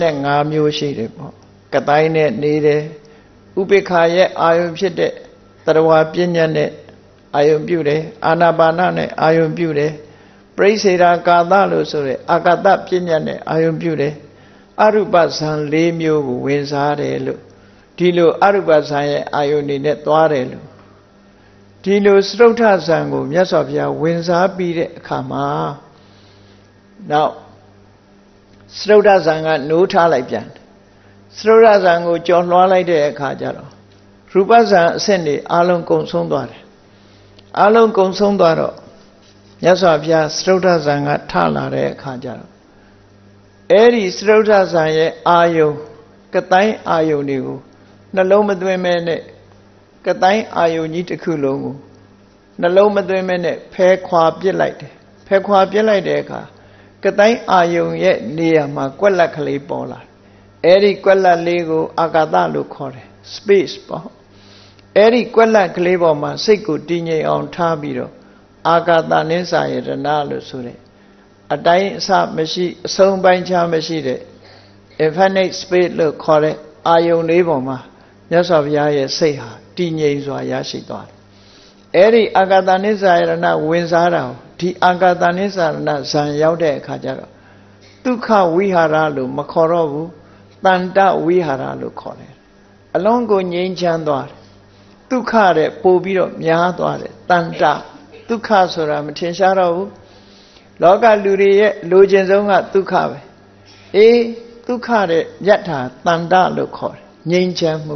15မျိုးရှိတယ်ပေါ့ကတိုင်းနဲ့နေတယ်ဥပိ္ပခာရဲ့အာယုံဖြစ်တဲ့တရဝပညာနဲ့အာယုံပြုတယ်အာနာပါနနဲ့အာယုံပြုတယ်ပရိစေရာကာသလို့ဆိုတဲ့အာကာသပညာနဲ့အာယုံပြုတယ်အရူပဇံ4မျိုးကိုဝင်စားတယ်လို့ဒီလိုအရူပဇံရဲ့အာယုန်နေနဲ့သွားတယ်လို့ဒီလိုစတုထဇံကိုမြတ်စွာဘုရားဝင်စားပြီးတဲ့အခါမှာနောက်စတုထဇံကနိုးထားလိုက်ပြန်စတုထဇံကိုကြော်လွှားလိုက်တဲ့အခါကျတော့ရူပဇံအဆင့်တွေအလုံးကုန်ဆုံးသွားတယ်အလုံးကုန်ဆုံးသွားတော့မြတ်စွာဘုရားစတုထဇံကထလာတဲ့အခါကျတော့အဲ့ဒီစတုထဇံရဲ့အာယုန်ကတိုင်းအာယုန်တွေကိုနှလုံးမသွင်းမဲနဲ့ကတိုင်းအာယုန်ကြီးတစ်ခုလုံးကိုနှလုံးမသွင်းမဲနဲ့ဖဲခွာပစ်လိုက်တယ်ဖဲခွာပစ်လိုက်တဲ့အခါကတိုင်းအာယုန်ရဲ့နေရာမှာကွက်လက်ကလေးပေါ်လာအဲ့ဒီကွက်လက်လေးကိုအာကာသလို့ခေါ်တယ် space ပေါ့အဲ့ဒီကွက်လက်ကလေးပေါ်မှာစိတ်ကိုတည်ငြိမ်အောင်ထားပြီးတော့အာကာသနိစ္စယတနာလို့ဆိုတဲ့အတိုင်းအစမရှိအဆုံးပိုင်းခြားမရှိတဲ့ infinite space လို့ခေါ်တဲ့အာယုန်လေးပေါ်မှာမြတ်စွာဘုရားရဲ့စိတ်ဟာတည်ငြိမ်စွာရရှိသွားတယ်အဲ့ဒီအာကာသနိစ္စယတနာဝင်စားတာဒီအာကာသနိစ္စယတနာဇံရောက်တဲ့အခါကျတော့ဒုက္ခဝိဟာရလို့မခေါ်တော့ဘူးတန်တဝိဟာရလို့ခေါ်တယ်အလုံးကိုငြိမ်းချမ်းသွားတယ်ဒုက္ခတဲ့ပို့ပြီးတော့များသွားတယ်တန်တဒုက္ခဆိုတာမထင်ရှားတော့ဘူးလောကလူတွေရဲ့လိုချင်ဆုံးကဒုက္ခပဲအေးဒုက္ခတဲ့ယထာတန်တလို့ခေါ်တယ်ငြိမ်းချမ်းမှု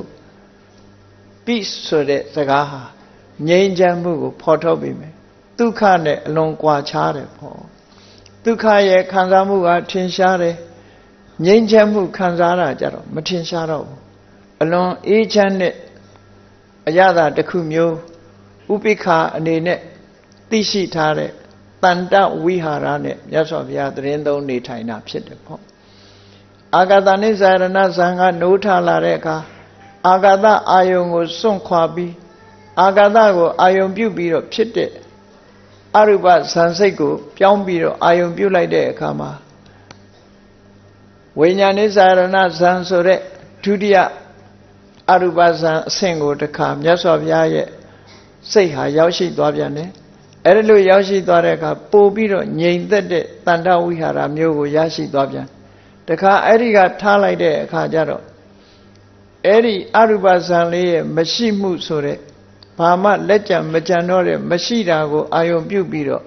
peace ဆိုတဲ့စကားဟာငြိမ်းချမ်းမှုကိုဖော်ထုတ်ပြီးမယ်ဒုက္ခနဲ့အလွန်ကွာခြားတယ်ပေါ့ဒုက္ခရဲ့ခံစားမှုကထင်ရှားတယ်ငြိမ်းချမ်းမှုခံစားတာကြတော့မထင်ရှားတော့ဘူးအလွန်အေးချမ်းတဲ့အရာသာတစ်ခုမျိုးဥပိ္ပခာအနေနဲ့သိရှိထားတဲ့တန်တဝိဟာရနဲ့မြတ်စွာဘုရားသတင်းသုံးနေထိုင်တာဖြစ်တယ်ပေါ့အာဂတနိစ္စရဏဇံကနိုးထလာတဲ့အခါအာဂတအာယုံကိုစွန့်ခွာပြီးအာဂတကိုအာယုံပြုတ်ပြီးတော့ဖြစ်တဲ့အရူပဇံစိတ်ကိုပြောင်းပြီးတော့အာယုံပြုတ်လိုက်တဲ့အခါမှာဝိညာဉ်နိစ္စရဏဇံဆိုတဲ့ဒုတိယအရူပဇံအဆင့်ကိုတစ်ခါမြတ်စွာဘုရားရဲ့စိတ်ဟာရောက်ရှိသွားပြန်တယ်အဲ့ဒီလိုရောက်ရှိသွားတဲ့အခါပို့ပြီးတော့ငြိမ်သက်တဲ့တန်တဝိဟာရမျိုးကိုရရှိသွားပြန်တခါအဲ့ဒီကထားလိုက်တဲ့အခါကျတော့အဲ့ဒီအရူပဇံလေးရဲ့မရှိမှုဆိုတဲ့ဘာမှလက်ကြံမကြံတော့တဲ့မရှိတာကိုအာယုံပြုတ်ပြီးတော့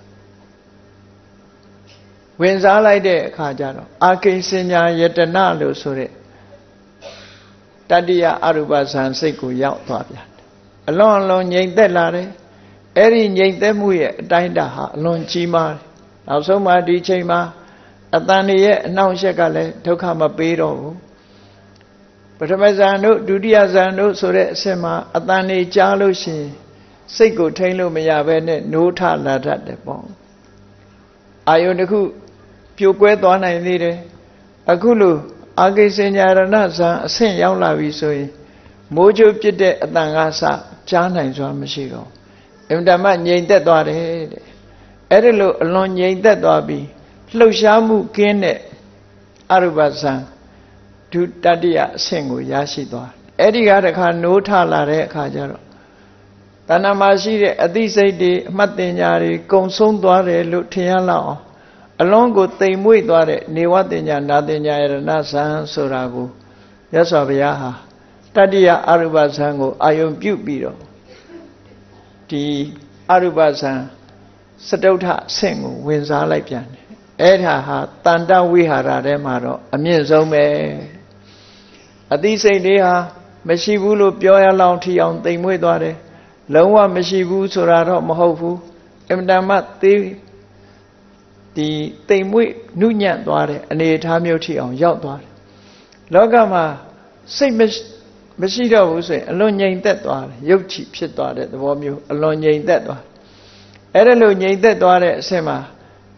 ဝင်စားလိုက်တဲ့အခါကျတော့အာကိဉ္စညာယတနာလို့ဆိုတဲ့တတိယအရူပဇံစိတ်ကိုရောက်သွားပြန်အလွန်အလွန်ငြိမ်သက်လာတယ်အဲ့ဒီငြိမ်သက်မှုရဲ့အတိုင်းအတာဟာအလွန်ကြီးမားတယ်နောက်ဆုံးမှဒီချိန်မှာအတန်ရဲ့အနှောင့်အယှက်ကလည်းဒုက္ခမပေးတော့ဘူးပထမဇန်တို့ဒုတိယဇန်တို့ဆိုတဲ့အဆင့်မှာအတန်ကြီးကြားလို့ရှိရင်စိတ်ကိုထိန်းလို့မရဘဲနဲ့နိုးထလာတတ်တယ်ပေါ့အာယုန်တစ်ခုပြိုကွဲသွားနိုင်သေးတယ်အခုလိုအာကိဉ္စညာရဏဇံအဆင့်ရောက်လာပြီဆိုရင်မိုးချိုးပြစ်တဲ့အတန်ကစကြားနိုင်စွာမရှိတော့အင်တမငြိမ်သက်သွားတယ်တဲ့အဲ့ဒီလိုအလွန်ငြိမ်သက်သွားပြီးလှုပ်ရှားမှုကင်းတဲ့အရူပဇံဒုတတိယအဆင့်ကိုရရှိသွားအဲ့ဒီကတခါနိုးထလာတဲ့အခါကျတော့တဏ္ဍာမှာရှိတဲ့အသိစိတ်တွေအမှတ်တင်ညာတွေကုံဆုံးသွားတယ်လို့ထင်ရလောက်အောင်အလွန်ကိုတိမ်မွေ့သွားတဲ့နေဝတင်ညာနာတင်ညာယရဏဇံဆိုတာကိုမြတ်စွာဘုရားဟာတတိယအရူပဇံကိုအာယုံပြုတ်ပြီးတော့ဒီအရူပဇံစတုထအဆင့်ကိုဝင်စားလိုက်ပြန်တယ်အဲ့ဒါဟာတန်တဝိဟာရထဲမှာတော့အမြင့်ဆုံးပဲအသိစိတ်လေးဟာမရှိဘူးလို့ပြောရလောက်ထီအောင်တိမ်မွေ့သွားတယ်လုံးဝမရှိဘူးဆိုတာတော့မဟုတ်ဘူးအင်တမသေးဒီတိမ်မွေ့နုညံ့သွားတဲ့အနေအထားမျိုးထီအောင်ရောက်သွားတယ်လောကမှာစိတ်မရှိတော့ဘူးဆိုရင်အလွန်ငြိမ်သက်သွားတယ်ရုပ်ချီဖြစ်သွားတဲ့သဘောမျိုးအလွန်ငြိမ်သက်သွားအဲ့ဒါလိုငြိမ်သက်သွားတဲ့အဆင့်မှာ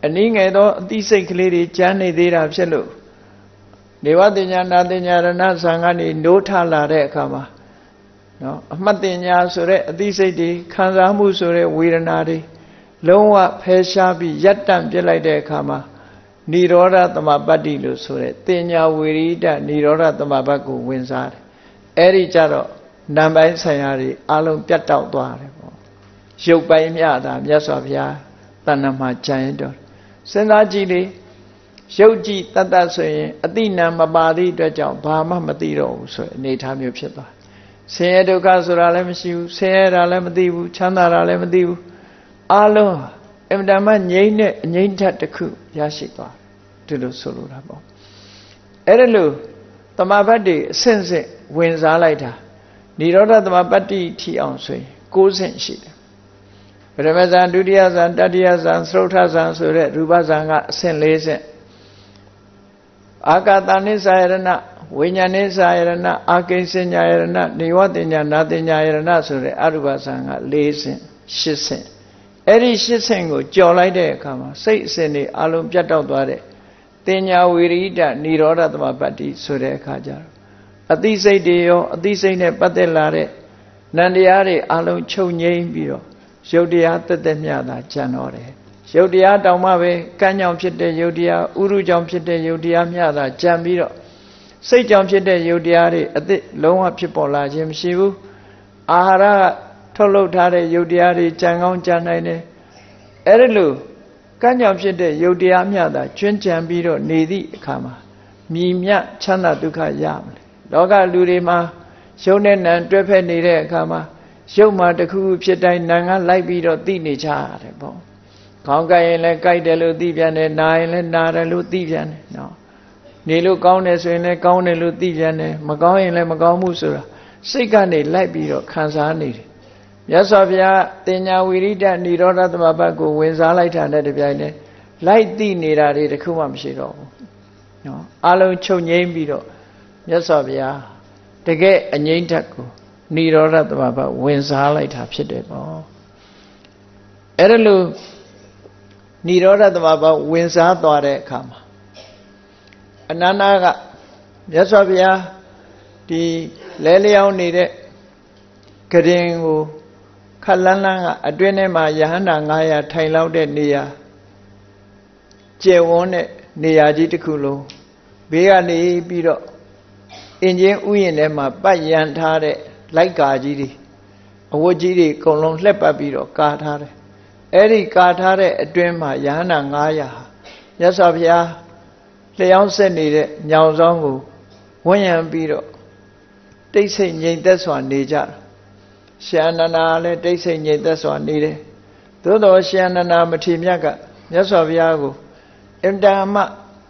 အနည်းငယ်သောအသိစိတ်ကလေးတွေကျမ်းနေသေးတာဖြစ်လို့နေဝတင်ညာနာတင်ညာရဏဇံကနေနိုးထလာတဲ့အခါမှာနော်အမှတ်တင်ညာဆိုတဲ့အသိစိတ်တွေခံစားမှုဆိုတဲ့ဝေဒနာတွေလုံးဝဖယ်ရှားပြီးရပ်တန့်ပြစ်လိုက်တဲ့အခါမှာនិရောဓသမပတ္တိလို့ဆိုတဲ့တင်ညာဝေရိဒនិရောဓသမပတ္ကိုဝင်စားတယ်အဲ့ဒီကြတော့နာမ်ပိုင်းဆိုင်ရာတွေအလုံးပြတ်တောက်သွားတယ်ပေါ့ရုပ်ပိုင်းမြတာမြတ်စွာဘုရားတဏ္ဍမှာကြံရတော့စဉ်းစားကြည့်လေရုပ်ကြည့်တတ်တတ်ဆိုရင်အတိနာမပါသည့်အတွက်ကြောင့်ဘာမှမသိတော့ဘူးဆိုတဲ့အနေအထားမျိုးဖြစ်သွားဆင်းရဲဒုက္ခဆိုတာလည်းမရှိဘူးဆင်းရဲတာလည်းမသိဘူးချမ်းသာတာလည်းမသိဘူးအလုံးအင်မတန်မှငြိမ့်တဲ့အငြိမ့်ထက်တစ်ခုရရှိသွားဒီလိုဆိုလိုတာပေါ့အဲ့ဒါလို့တမဘတ်တွေအဆင့်ဆင့်ဝင်စားလိုက်တာនិရောဓသမပတ္တိထီအောင်ဆိုရင်9ဆင့်ရှိတယ်ပထမဇန်ဒုတိယဇန်တတိယဇန်သရုဋ္ဌဇန်ဆိုတဲ့ရူပဇန်ကအဆင့်4ဆင့်အာကာသနိစ္စယရဏဝိညာဉ်နိစ္စယရဏအာကိဉ္စညာယရဏနေဝတင်ညာနာတင်ညာယရဏဆိုတဲ့အရူပဇန်က4ဆင့်8ဆင့်အဲ့ဒီ8ဆင့်ကိုကြော်လိုက်တဲ့အခါမှာစိတ်အစဉ်တွေအလုံးပြတ်တောက်သွားတဲ့တင်ညာဝေရိဒនិရောဓသမပတ္တိဆိုတဲ့အခါကျတော့အသိစိတ်တွေရောအသိစိတ်နဲ့ပတ်သက်လာတဲ့နံတရားတွေအလုံးချုပ်ငြိမ်းပြီးတော့ရုပ်တရားတက်တက်မြတာကြံတော့တယ်ရုပ်တရားတောင်မှပဲကံကြောင့်ဖြစ်တဲ့ရုပ်တရားဥရုကြောင့်ဖြစ်တဲ့ရုပ်တရားမြတာကြံပြီးတော့စိတ်ကြောင့်ဖြစ်တဲ့ရုပ်တရားတွေအသိလုံးဝဖြစ်ပေါ်လာခြင်းမရှိဘူးအာဟာရထုတ်လုပ်ထားတဲ့ရုပ်တရားတွေကြံကောင်းကြံနိုင်တယ်အဲ့ဒါလို့ကံကြောင့်ဖြစ်တဲ့ရုပ်တရားမြတာကျွမ်းကြံပြီးတော့နေသည့်အခါမှာမြည်မြချမ်းသာဒုက္ခရမလဲလောကလူတွေမှာရုပ်နဲ့နာမ်တွဲဖက်နေတဲ့အခါမှာရုပ်မှာတစ်ခုခုဖြစ်တိုင်းနာမ်ကလိုက်ပြီးတော့သိနေကြရတယ်ပေါ့ခေါင်းကိုက်ရင်လည်းကိုက်တယ်လို့သိပြန်တယ်နားရင်လည်းနားတယ်လို့သိပြန်တယ်နော်နေလို့ကောင်းတယ်ဆိုရင်လည်းကောင်းတယ်လို့သိပြန်တယ်မကောင်းရင်လည်းမကောင်းမှုဆိုတာစိတ်ကနေလိုက်ပြီးတော့ခံစားနေတယ်မြတ်စွာဘုရားတင်ညာဝိရိဒនិရောဓသမပတ္ကိုဝင်စားလိုက်တာနဲ့တပြိုင်တည်းလိုက်သိနေတာတွေတခုမှမရှိတော့ဘူးနော်အလုံးချုပ်ငြိမ်းပြီးတော့မြတ်စွာဘုရားတကယ်အငြိမ့်ဓာတ်ကိုនិရောဓသမပတ္ဝင်စားလိုက်တာဖြစ်တယ်ပေါ့အဲ့ဒါလို့និရောဓသမပတ္ဝင်စားသွားတဲ့အခါမှာအနန္ဒကမြတ်စွာဘုရားဒီလဲလျောင်းနေတဲ့ကရင်ကိုခက်လန်းလန်းကအတွင်းထဲမှာယဟန္တာ900ထိုင်လောက်တဲ့နေရာကျယ်ဝန်းတဲ့နေရာကြီးတစ်ခုလုံးဘေးကနေပြီးတော့အင်ဂျင်ဥယျာဉ်ထဲမှာပတ်ရန်ထားတဲ့လိုက်ကာကြီးတွေအဝတ်ကြီးတွေအကုန်လုံးလှက်ပတ်ပြီးတော့ကာထားတယ်အဲ့ဒီကာထားတဲ့အတွင်းမှာယဟန္တာ900ဟာမြတ်စွာဘုရားလျှောင်းဆက်နေတဲ့ညောင်ဆောင်ကိုဝန်းရံပြီးတော့တိတ်ဆိတ်ငြိမ်သက်စွာနေကြတယ်ရှင်အနန္ဒာလည်းတိတ်ဆိတ်ငြိမ်သက်စွာနေတယ်သို့တော်ရှင်အနန္ဒာမထေရမြတ်ကမြတ်စွာဘုရားကိုအင်တန်မှ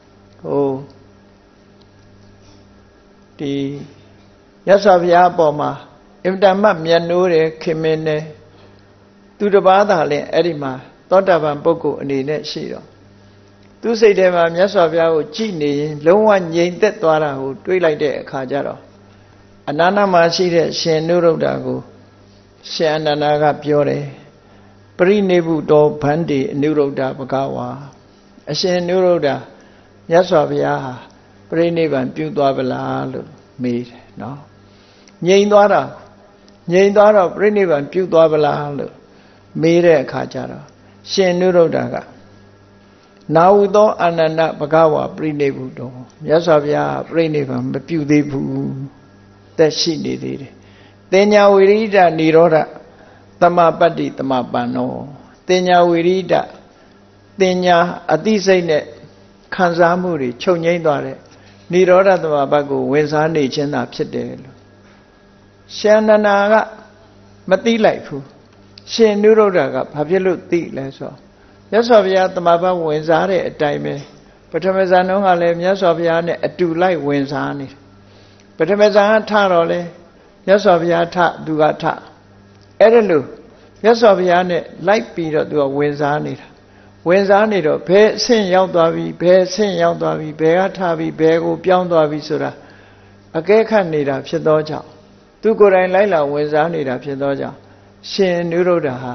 ဒီမြတ်စွာဘုရားအပေါ်မှာအင်တန်မှမြတ်နိုးတယ်ခင်မင်းတယ်သူတစ်ပါးသာလည်းအဲ့ဒီမှာသောတာပန်ပုဂ္ဂိုလ်အနေနဲ့ရှိတော့သူစိတ်ထဲမှာမြတ်စွာဘုရားကိုကြည်နေရင်လုံးဝငြိမ်သက်သွားတာကိုတွေးလိုက်တဲ့အခါကျတော့အနန္တမှာရှိတဲ့ရှင်နုရုဒ္ဓကိုရှင်အနန္ဒာကပြောတယ်ပရိနိဗ္ဗုတောဗန္တိအနုရုဒ္ဓဘဂဝါအရှင်နုရုဒ္ဓမြတ်စွာဘုရားဟာပရိနိဗ္ဗာန်ပြုသွားပလားလို့မေးတယ်နော်ငြိမ်သွားတော့ပရိနိဗ္ဗာန်ပြုသွားပလားလို့မေးတဲ့အခါကျတော့ရှင်နုရုဒ္ဓကနာဟုသောအာနန္ဒဘဂဝါပရိနိဗ္ဗုတောမြတ်စွာဘုရားပရိနိဗ္ဗာန်မပြုသေးဘူးသက်ရှိနေသေးတယ်တင်ညာဝိရိဒនិရောဓသမပတ္တိသမပန္နောတင်ညာဝိရိဒတင်ညာအသိစိတ်နဲ့ခံစားမှုတွေချုပ်ငြိမ်းသွားတဲ့និရောဓသမပတ္ကိုဝင်စားနေခြင်းသာဖြစ်တယ်လို့ရှင်အနန္ဒာကမသိလိုက်ဘူးရှင်နုရုဒ္ဓကဘာဖြစ်လို့သိလဲဆိုတော့မြတ်စွာဘုရားသမပတ္ဝင်စားတဲ့အတိုင်းပဲပထမဇန်တုန်းကလည်းမြတ်စွာဘုရားနဲ့အတူလိုက်ဝင်စားနေတယ်ပထမဇန်ကထတော့လေမြတ်စွာဘုရားထသူကထအဲ့ဒါလို့မြတ်စွာဘုရားနဲ့လိုက်ပြီးတော့သူကဝင်စားနေတာဝင်စားနေတော့ဘယ်အဆင့်ရောက်သွားပြီဘယ်အဆင့်ရောက်သွားပြီဘယ်ကထပြီဘယ်ကိုပြောင်းသွားပြီဆိုတာအကဲခတ်နေတာဖြစ်သောကြောင့်သူကိုယ်တိုင်လိုက်လာဝင်စားနေတာဖြစ်သောကြောင့်ရှင်နုရုဒ္ဓဟာ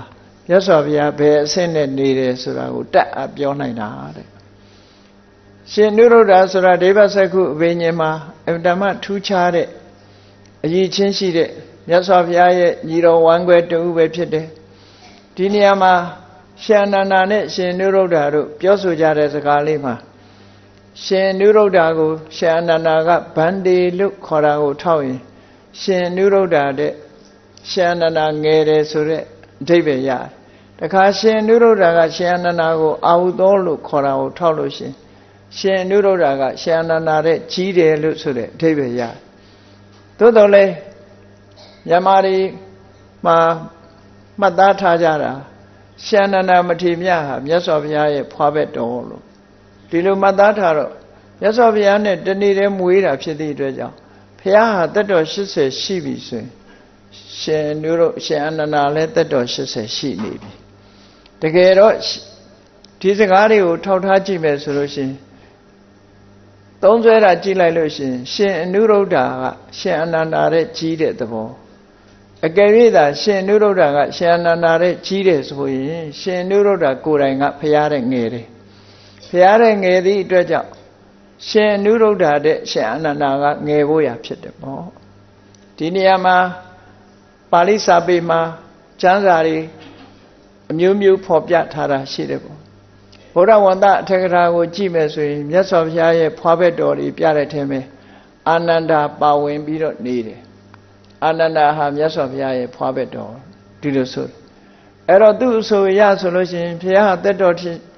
မြတ်စွာဘုရားဘယ်အဆင့်နဲ့နေတယ်ဆိုတာကိုတတ်အပ်ပြောနိုင်တာတဲ့ရှင်နုရုဒ္ဓဆိုတာဒေဝစက္ခုအဘိညာဉ်မှာအတ္တမထူးခြားတဲ့အရည်ချင်းရှိတဲ့မြတ်စွာဘုရားရဲ့ညီတော်ဝမ်းခွဲတူပဲဖြစ်တယ်ဒီနေရာမှာရှင်အနန္ဒာနဲ့ရှင်နုရုဒ္ဓတို့ပြောဆိုကြတဲ့စကားလေးမှာရှင်နုရုဒ္ဓကိုရှင်အနန္ဒာကဗန္ဒီလို့ခေါ်တာကိုထောက်ရင်ရှင်နုရုဒ္ဓတဲ့ရှင်အနန္ဒာငယ်တယ်ဆိုတဲ့အဓိပ္ပာယ်ရတယ်တခါရှင်နုရုဒ္ဓကရှင်အနန္ဒာကိုအာဟုသောလို့ခေါ်တာကိုထောက်လို့ရှင်နုရုဒ္ဓကရှင်အနန္ဒာတဲ့ကြီးတယ်လို့ဆိုတဲ့အဓိပ္ပာယ်ရတယ်သို့တော်လည်းမြန်မာပြည်မှာမှတ်သားထားကြတာရှင်အနန္ဒာမထေရမြတ်ဟာမြတ်စွာဘုရားရဲ့ဖွားဘက်တော်လို့ဒီလိုမှတ်သားထားတော့မြတ်စွာဘုရားနဲ့တနေ့တည်းမွေးတာဖြစ်သည့်အတွက်ကြောင့်ဘုရားဟာသက်တော်80ရှိပြီဆိုရင်ရှင်အနန္ဒာလည်းသက်တော်80ရှိနေပြီတကယ်တော့ဒီစကားတွေကိုထောက်ထားကြည့်မယ်ဆိုလို့ရှိရင်သုံးဆွဲတာကြည့်လိုက်လို့ရှိရင်ရှင်အနုရုဒ္ဓကရှင်အနန္ဒာရဲ့ကြီးတဲ့သဘောအကယ်၍သာရှင်အနုရုဒ္ဓကရှင်အနန္ဒာရဲ့ကြီးတယ်ဆိုရင်ရှင်အနုရုဒ္ဓကိုယ်တိုင်ကဘုရားတဲ့ငယ်တယ်ဘုရားတဲ့ငယ်သည့်အတွက်ကြောင့်ရှင်အနုရုဒ္ဓတဲ့ရှင်အနန္ဒာကငယ်ဖို့ရဖြစ်တယ်ပေါ့ဒီနေရာမှာပါဠိစာပေမှာကျမ်းစာတွေအမျိုးမျိုးဖော်ပြထားတာရှိတယ်ပေါ့ဗုဒ္ဓဝန္တအထက်ကထာကိုကြည့်မယ်ဆိုရင်မြတ်စွာဘုရားရဲ့ဖွားဘက်တော်တွေပြတဲ့ထဲမှာအာနန္ဒာပါဝင်ပြီးတော့နေတယ်အာနန္ဒာဟာမြတ်စွာဘုရားရဲ့ဖွားဘက်တော်ဒီလိုဆိုအဲ့တော့သူ့အဆိုရဆိုလို့ရှိရင်ဘုရားဟာသက်တော်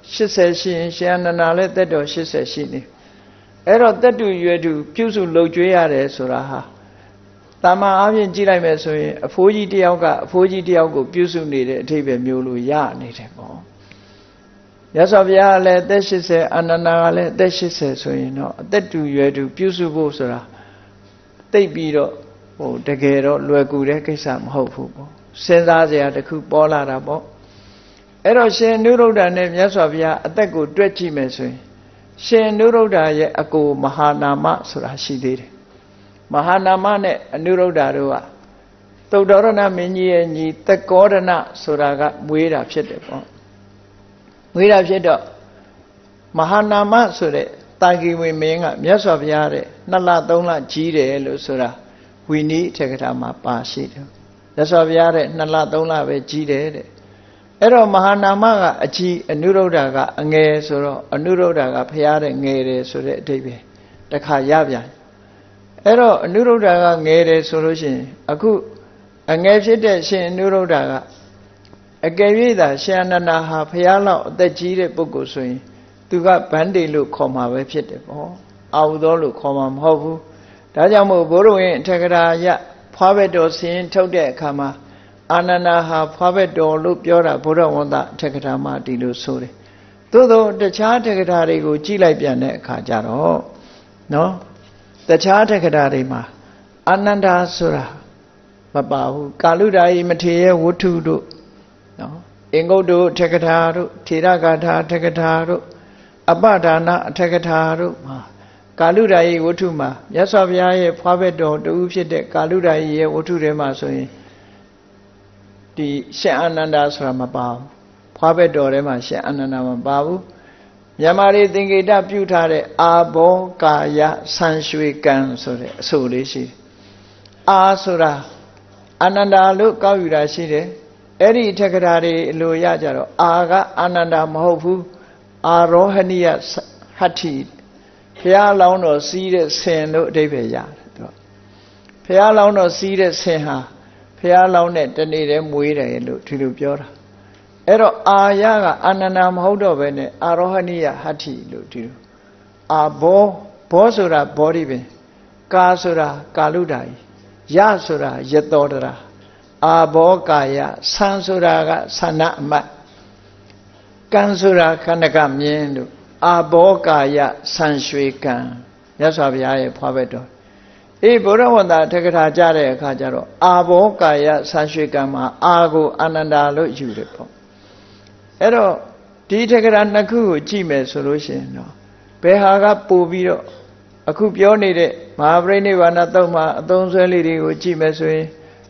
80ရှိရင်ရှင်အနန္ဒာလည်းသက်တော်80ရှိနေအဲ့တော့သက်တူရွယ်တူပြုစုလှုပ်ကြွေးရတယ်ဆိုတာဟာတာမန်အားဖြင့်ကြည့်လိုက်မယ်ဆိုရင်အဖိုးကြီးတယောက်ကအဖိုးကြီးတယောက်ကိုပြုစုနေတဲ့အထိပ္ပယ်မျိုးလို့ရနေတယ်ပေါ့မြတ်စွာဘုရားလည်းအသက်80အာနန္ဒာကလည်းအသက်80ဆိုရင်တော့အသက်တူရွယ်တူပြုစုဖို့ဆိုတာသိပ်ပြီးတော့တကယ်တော့လွယ်ကူတဲ့ကိစ္စမဟုတ်ဘူးပေါ့စဉ်းစားစရာတစ်ခုပေါ်လာတာပေါ့အဲ့တော့ရှင်နုရုဒ္ဓနဲ့မြတ်စွာဘုရားအသက်ကိုတွက်ကြည့်မယ်ဆိုရင်ရှင်နုရုဒ္ဓရဲ့အကိုမဟာနာမဆိုတာရှိသေးတယ်မဟာနာမနဲ့အနုရုဒ္ဓတို့ကသုတ္တရဏမင်းကြီးရဲ့ညီသကောဒနဆိုတာကမွေးတာဖြစ်တယ်ပေါ့မွေးတာဖြစ်တော့မဟာနာမဆိုတဲ့တာဂီဝေမင်းကမြတ်စွာဘုရားတဲ့2လ3လကြီးတယ်လို့ဆိုတာဝိနည်းထေကထာမှာပါရှိတယ်မြတ်စွာဘုရားတဲ့2လ3လပဲကြီးတယ်တဲ့အဲ့တော့မဟာနာမကအကြီးအနုရုဒ္ဓကအငယ်ဆိုတော့အနုရုဒ္ဓကဘုရားတဲ့ငယ်တယ်ဆိုတဲ့အဓိပ္ပာယ်တခါရပြန်အဲ့တော့အနုရုဒ္ဓကငယ်တယ်ဆိုလို့ရှိရင်အခုအငယ်ဖြစ်တဲ့ရှင်အနုရုဒ္ဓကအကယ်၍သာရှင်အနန္ဒာဟာဘုရားလောက်အသက်ကြီးတဲ့ပုဂ္ဂိုလ်ဆိုရင်သူကဗန္တိလို့ခေါ်မှာပဲဖြစ်တယ်ပေါ့အာဟုသောလို့ခေါ်မှာမဟုတ်ဘူးဒါကြောင့်မို့ဘုရားဝင်အထက်ကရာယဖွားဘက်တော်ဆင်းထုတ်တဲ့အခါမှာအာနန္ဒာဟာဖွားဘက်တော်လို့ပြောတာဘုရားဝန္တအထက်ကရာမှာဒီလိုဆိုတယ်သို့သောတခြားအထက်ကရာတွေကိုကြည့်လိုက်ပြန်တဲ့အခါကျတော့နော်တခြားအထက်ကရာတွေမှာအာနန္ဒာဆိုတာမပါဘူးကာလုဒာယိမထေရဝတ္ထုတို့နော်အင်္ဂုတ္တအထက်ကထာတို့ထေရဂါထာအထက်ကထာတို့အပဒါနအထက်ကထာတို့မှာကာလုဒာယိဝတ္ထုမှာမြတ်စွာဘုရားရဲ့ဖွားဘက်တော်တူဖြစ်တဲ့ကာလုဒာယိရဲ့ဝတ္ထုထဲမှာဆိုရင်ဒီရှင်အာနန္ဒာဆိုတာမပါဘူးဖွားဘက်တော်ထဲမှာရှင်အာနန္ဒာမပါဘူးမြန်မာတွေသင်္ကေတပြုထားတဲ့အာဘောကာယဆံရွှေကံဆိုတဲ့အဆိုလေးရှိတယ်အာဆိုတာအာနန္ဒာလို့ကောက်ယူတာရှိတယ်အဲ့ဒီအထက်ကရာတွေအလိုရကြတော့အာကအာနန္ဒာမဟုတ်ဘူးအာရောဟဏိယဟတ္ထိဘုရားလောင်းတော်စီးတဲ့ဆင်လို့အဓိပ္ပာယ်ရတယ်သူဘုရားလောင်းတော်စီးတဲ့ဆင်ဟာဘုရားလောင်းတဲ့တနေ့တည်းမွေးတယ်လို့ဒီလိုပြောတာအဲ့တော့အာယကအာနန္ဒာမဟုတ်တော့ဘဲနဲ့အာရောဟဏိယဟတ္ထိလို့ဒီလိုအာဘောဆိုတာဘောဓိပင်ကာဆိုတာကာလုဒာယိယဆိုတာယတောတရာအာဘောကာယဆံဆိုတာကဆန္ဒအမတ်ကံဆိုတာခန္ဓကမြင်းတို့အာဘောကာယဆံရွှေကံမြတ်စွာဘုရားရဲ့ဖွားဘက်တော်အေးဗုဒ္ဓဝန္တာထက်ကထာကြတဲ့အခါကျတော့အာဘောကာယဆံရွှေကံမှာအာကိုအာနန္ဒာလို့ယူတယ်ပေါ့အဲ့တော့ဒီထက်ကထာနှစ်ခုကိုကြည့်မယ်ဆိုလို့ရှိရင်တော့ဘယ်ဟာကပို့ပြီးတော့အခုပြောနေတဲ့မဟာပရိနိဗ္ဗာန်သုတ်မှာအသုံးဆွဲလေးတွေကိုကြည့်မယ်ဆိုရင်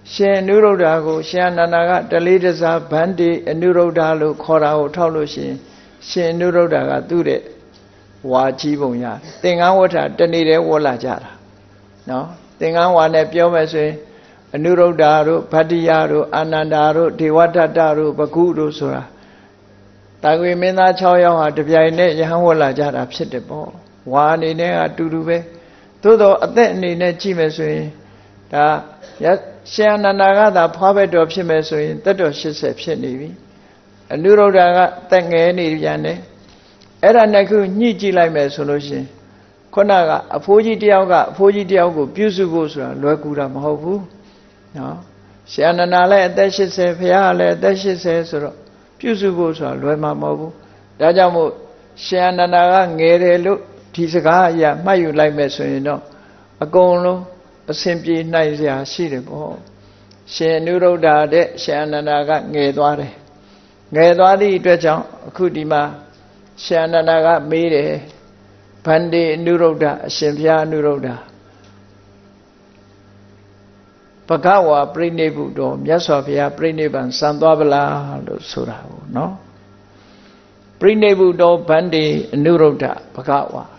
ရှင်အနုရုဒ္ဓကိုရှင်အနန္ဒာကတလေးတစားဗန္တိအနုရုဒ္ဓလို့ခေါ်တာကိုထောက်လို့ရှင်အနုရုဒ္ဓကသူ့တဲ့ဝါကြီးပုံရသင်္ကန်းဝဋ္ဌတနေ့တည်းဝတ်လာကြတာနော်သင်္ကန်းဝါနဲ့ပြောမယ်ဆိုရင်အနုရုဒ္ဓတို့ဗတ္တိယတို့အာနန္ဒာတို့ဒေဝတ္တတို့ဘဂုတို့ဆိုတာတာဝေမင်းသား6ယောက်ဟာတပြိုင်နဲ့ယဟန်ဝတ်လာကြတာဖြစ်တယ်ပေါ့ဝါအနေနဲ့အတူတူပဲသို့တော့အသက်အနေနဲ့ကြည့်မယ်ဆိုရင်ဒါရှင်အနန္ဒာကသာဖွားဘက်တော်ဖြစ်မယ်ဆိုရင်သက်တော်80ဖြစ်နေပြီအနုရုဒ္ဓကသက်ငယ်နေပြန်တယ်အဲ့ဒါနဲ့ခုညှိကြည့်လိုက်မယ်ဆိုလို့ရှင်ခုနကအဖိုးကြီးတယောက်ကအဖိုးကြီးတယောက်ကိုပြုစုဖို့ဆိုတာလွယ်ကူတာမဟုတ်ဘူးနော်ရှင်အနန္ဒာလည်းအသက်80ဘုရားလည်းအသက်80ဆိုတော့ပြုစုဖို့ဆိုတာလွယ်မှာမဟုတ်ဘူးဒါကြောင့်မို့ရှင်အနန္ဒာကငယ်တယ်လို့ဒီစကားအရာမှတ်ယူလိုက်မယ်ဆိုရင်တော့အကုန်လုံးအစဉ်ပြေနိုင်စရာရှိတယ်ပေါ့ရှင်အနုရုဒ္ဓတဲ့ရှင်အနန္ဒာကငယ်သွားတယ်ငယ်သွားသည့်အတွက်ကြောင့်အခုဒီမှာရှင်အနန္ဒာကမေးတယ်ဗန္တိအနုရုဒ္ဓအရှင်ဘုရားအနုရုဒ္ဓဘဂဝါပြိဋိဘုတော်မြတ်စွာဘုရားပြိဋိဘံစံသွားပလားလို့ဆိုတာကိုနော်ပြိဋိဘုတော်ဗန္တိအနုရုဒ္ဓဘဂဝါ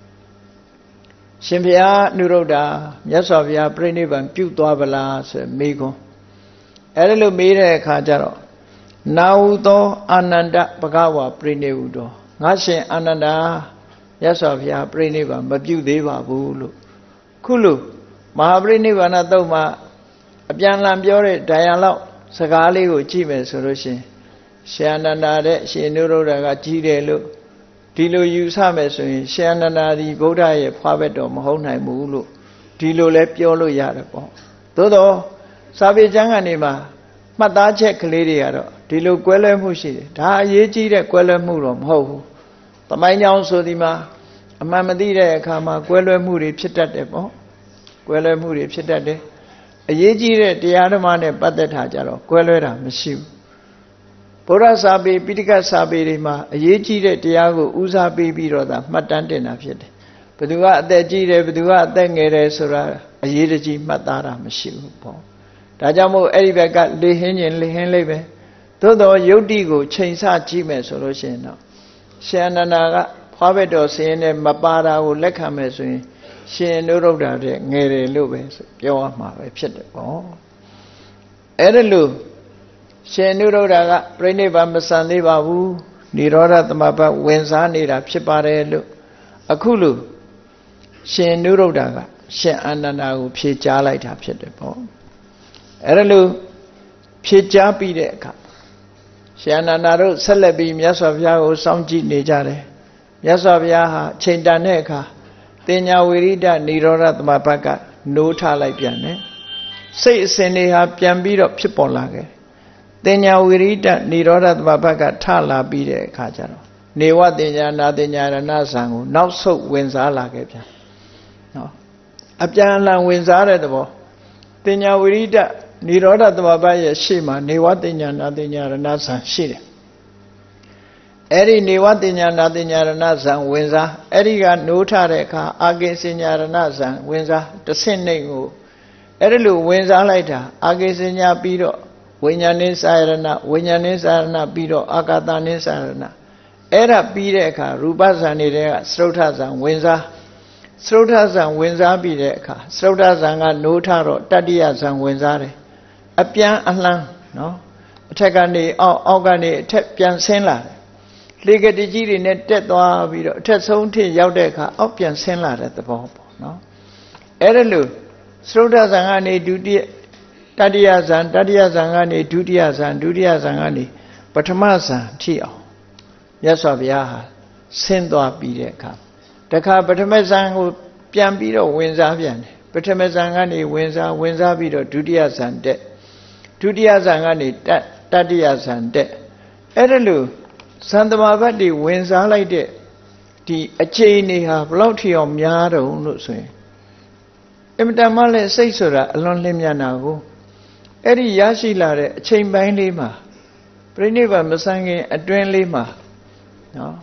ရှင်ဘုရားအနုရုဒ္ဓမြတ်စွာဘုရားပြိဋိဘံပြုသွားပလားဆိုမေးခွန်းအဲ့ဒါလို့မေးတဲ့အခါကျတော့နာဟုသောအာနန္ဒဘဂဝါပြိဋိဘုတော်ငါရှင်အာနန္ဒာမြတ်စွာဘုရားပြိဋိဘံမပြုသေးပါဘူးလို့ခုလို့မဟာပြိဋိဘံသုတ်မှာအပြန်လန်ပြောတဲ့ဒိုင်ယာလောက်စကားလေးကိုကြည့်မယ်ဆိုလို့ရှင်ရှင်အနန္ဒာတဲ့ရှင်အနုရုဒ္ဓကကြီးတယ်လို့ဒီလိုယူဆမယ်ဆိုရင်ရှင်အနန္ဒာဒီဗုဒ္ဓရဲ့ဖွားဘက်တော်မဟုတ်နိုင်ဘူးလို့ဒီလိုလဲပြောလို့ရတယ်ပေါ့သို့တော့စာပေကျမ်းကနေမှာမှတ်သားချက်ကလေးတွေကတော့ဒီလိုကွဲလွဲမှုရှိတယ်ဒါအရေးကြီးတဲ့ကွဲလွဲမှုတော့မဟုတ်ဘူးသမိုင်းကြောင်းဆိုဒီမှာအမှန်မသိတဲ့အခါမှာကွဲလွဲမှုတွေဖြစ်တတ်တယ်ပေါ့ကွဲလွဲမှုတွေဖြစ်တတ်တယ်အရေးကြီးတဲ့တရားဓမ္မနဲ့ပတ်သက်တာကြတော့ကွဲလွဲတာမရှိဘူးဗုဒ္ဓစာပေပိဋကစာပေတွေမှာအရေးကြီးတဲ့တရားကိုဦးစားပေးပြီးတော့သာမှတ်တမ်းတင်တာဖြစ်တယ်ဘယ်သူကအသက်ကြီးတယ်ဘယ်သူကအသက်ငယ်တယ်ဆိုတာအရေးတကြီးမှတ်သားတာမရှိဘူးပေါ့ဒါကြောင့်မို့အဲ့ဒီဘက်ကလေဟင်းချင်းလေဟင်းလေးပဲသို့တော့ယုတ်တိကိုချိန်ဆကြည့်မယ်ဆိုလို့ရှိရင်တော့ရှင်အနန္ဒာကဖွားဘက်တော်ဆင်းရဲနဲ့မပါတာကိုလက်ခံမယ်ဆိုရင်ရှင်အနုရုဒ္ဓတဲ့ငယ်တယ်လို့ပဲပြောရမှာပဲဖြစ်တယ်ပေါ့အဲ့ဒါလို့ရှင်အနုရုဒ္ဓကပြိဋိဘံမဆန်သေးပါဘူးនិရောဓသမဘတ်ဝင်စားနေတာဖြစ်ပါတယ်လို့အခုလို့ရှင်အနုရုဒ္ဓကရှင်အာနန္ဒာကိုဖြေကြားလိုက်တာဖြစ်တယ်ပေါ့အဲ့ဒါလို့ဖြေကြားပြီးတဲ့အခါရှင်အာနန္ဒာတို့ဆက်လက်ပြီးမြတ်စွာဘုရားကိုစောင့်ကြည့်နေကြတယ်မြတ်စွာဘုရားဟာချိန်တန်တဲ့အခါတင်ညာဝိရိဒនិရောဓသမဘတ်ကနိုးထလိုက်ပြန်တယ်စိတ်အစဉ်တွေဟာပြန်ပြီးတော့ဖြစ်ပေါ်လာခဲ့တင်ညာဝိရိဒនិရောဓသမဘတ်ကထလာပြီးတဲ့အခါကျတော့နေဝတင်ညာနာတင်ညာရဏဇံကိုနောက်ဆုတ်ဝင်စားလာခဲ့ပြန်နော်အပြန်အလှန်ဝင်စားတဲ့သဘောတင်ညာဝိရိဒនិရောဓသမဘတ်ရဲ့ရှေ့မှာနေဝတင်ညာနာတင်ညာရဏဇံရှိတယ်အဲ့ဒီနေဝတင်ညာနာတင်ညာရဏဇံဝင်စားအဲ့ဒီကနိုးထတဲ့အခါအာကိစဉ္ညာရဏဇံဝင်စားတဆင့်နှိမ့်ကိုအဲ့ဒီလိုဝင်စားလိုက်တာအာကိစဉ္ညာပြီးတော့ဝိညာဉ်နိစာရဏဝိညာဉ်နိစာရဏပြီးတော့အာကာသနိစာရဏအဲ့ဒါပြီးတဲ့အခါရူပဇံနေတဲ့ကသရုတ်ထဇံဝင်စားသရုတ်ထဇံဝင်စားပြီးတဲ့အခါသရုတ်ထဇံကနိုးထတော့တတ္တိယဇံဝင်စားတယ်အပြန်အလှန်နော်အထက်ကနေအောက်ကနေအထက်ပြန်ဆင်းလာတယ်လေကတိကြီးတွေနဲ့တက်သွားပြီးတော့အထက်ဆုံးထိရောက်တဲ့အခါအောက်ပြန်ဆင်းလာတဲ့သဘောပေါ့နော်အဲ့ဒါလို့သရုတ်ထဇံကနေဒုတိယတတိယဇံတတိယဇံကနေဒုတိယဇံဒုတိယဇံကနေပထမဇံထိအောင်မြတ်စွာဘုရားဟာဆင်းသွားပြီးတဲ့အခါတခါပထမဇံကိုပြန်ပြီးတော့ဝင်စားပြန်တယ်ပထမဇံကနေဝင်စားပြီးတော့ဒုတိယဇံတက်ဒုတိယဇံကနေတတိယဇံတက်အဲ့ဒါလို့ဇန်သမဘတ်တွေဝင်စားလိုက်တဲ့ဒီအချိန်တွေဟာဘလောက်ထီအောင်များတော့လို့ဆိုရင်အမတန်မှလည်းစိတ်ဆိုတာအလွန်လင်းမြန်တာကိုအဲ့ဒီရရှိလာတဲ့အချိန်ပိုင်းလေးမှာပြိဋိဘံမဆန်းခင်အတွင်းလေးမှာနော်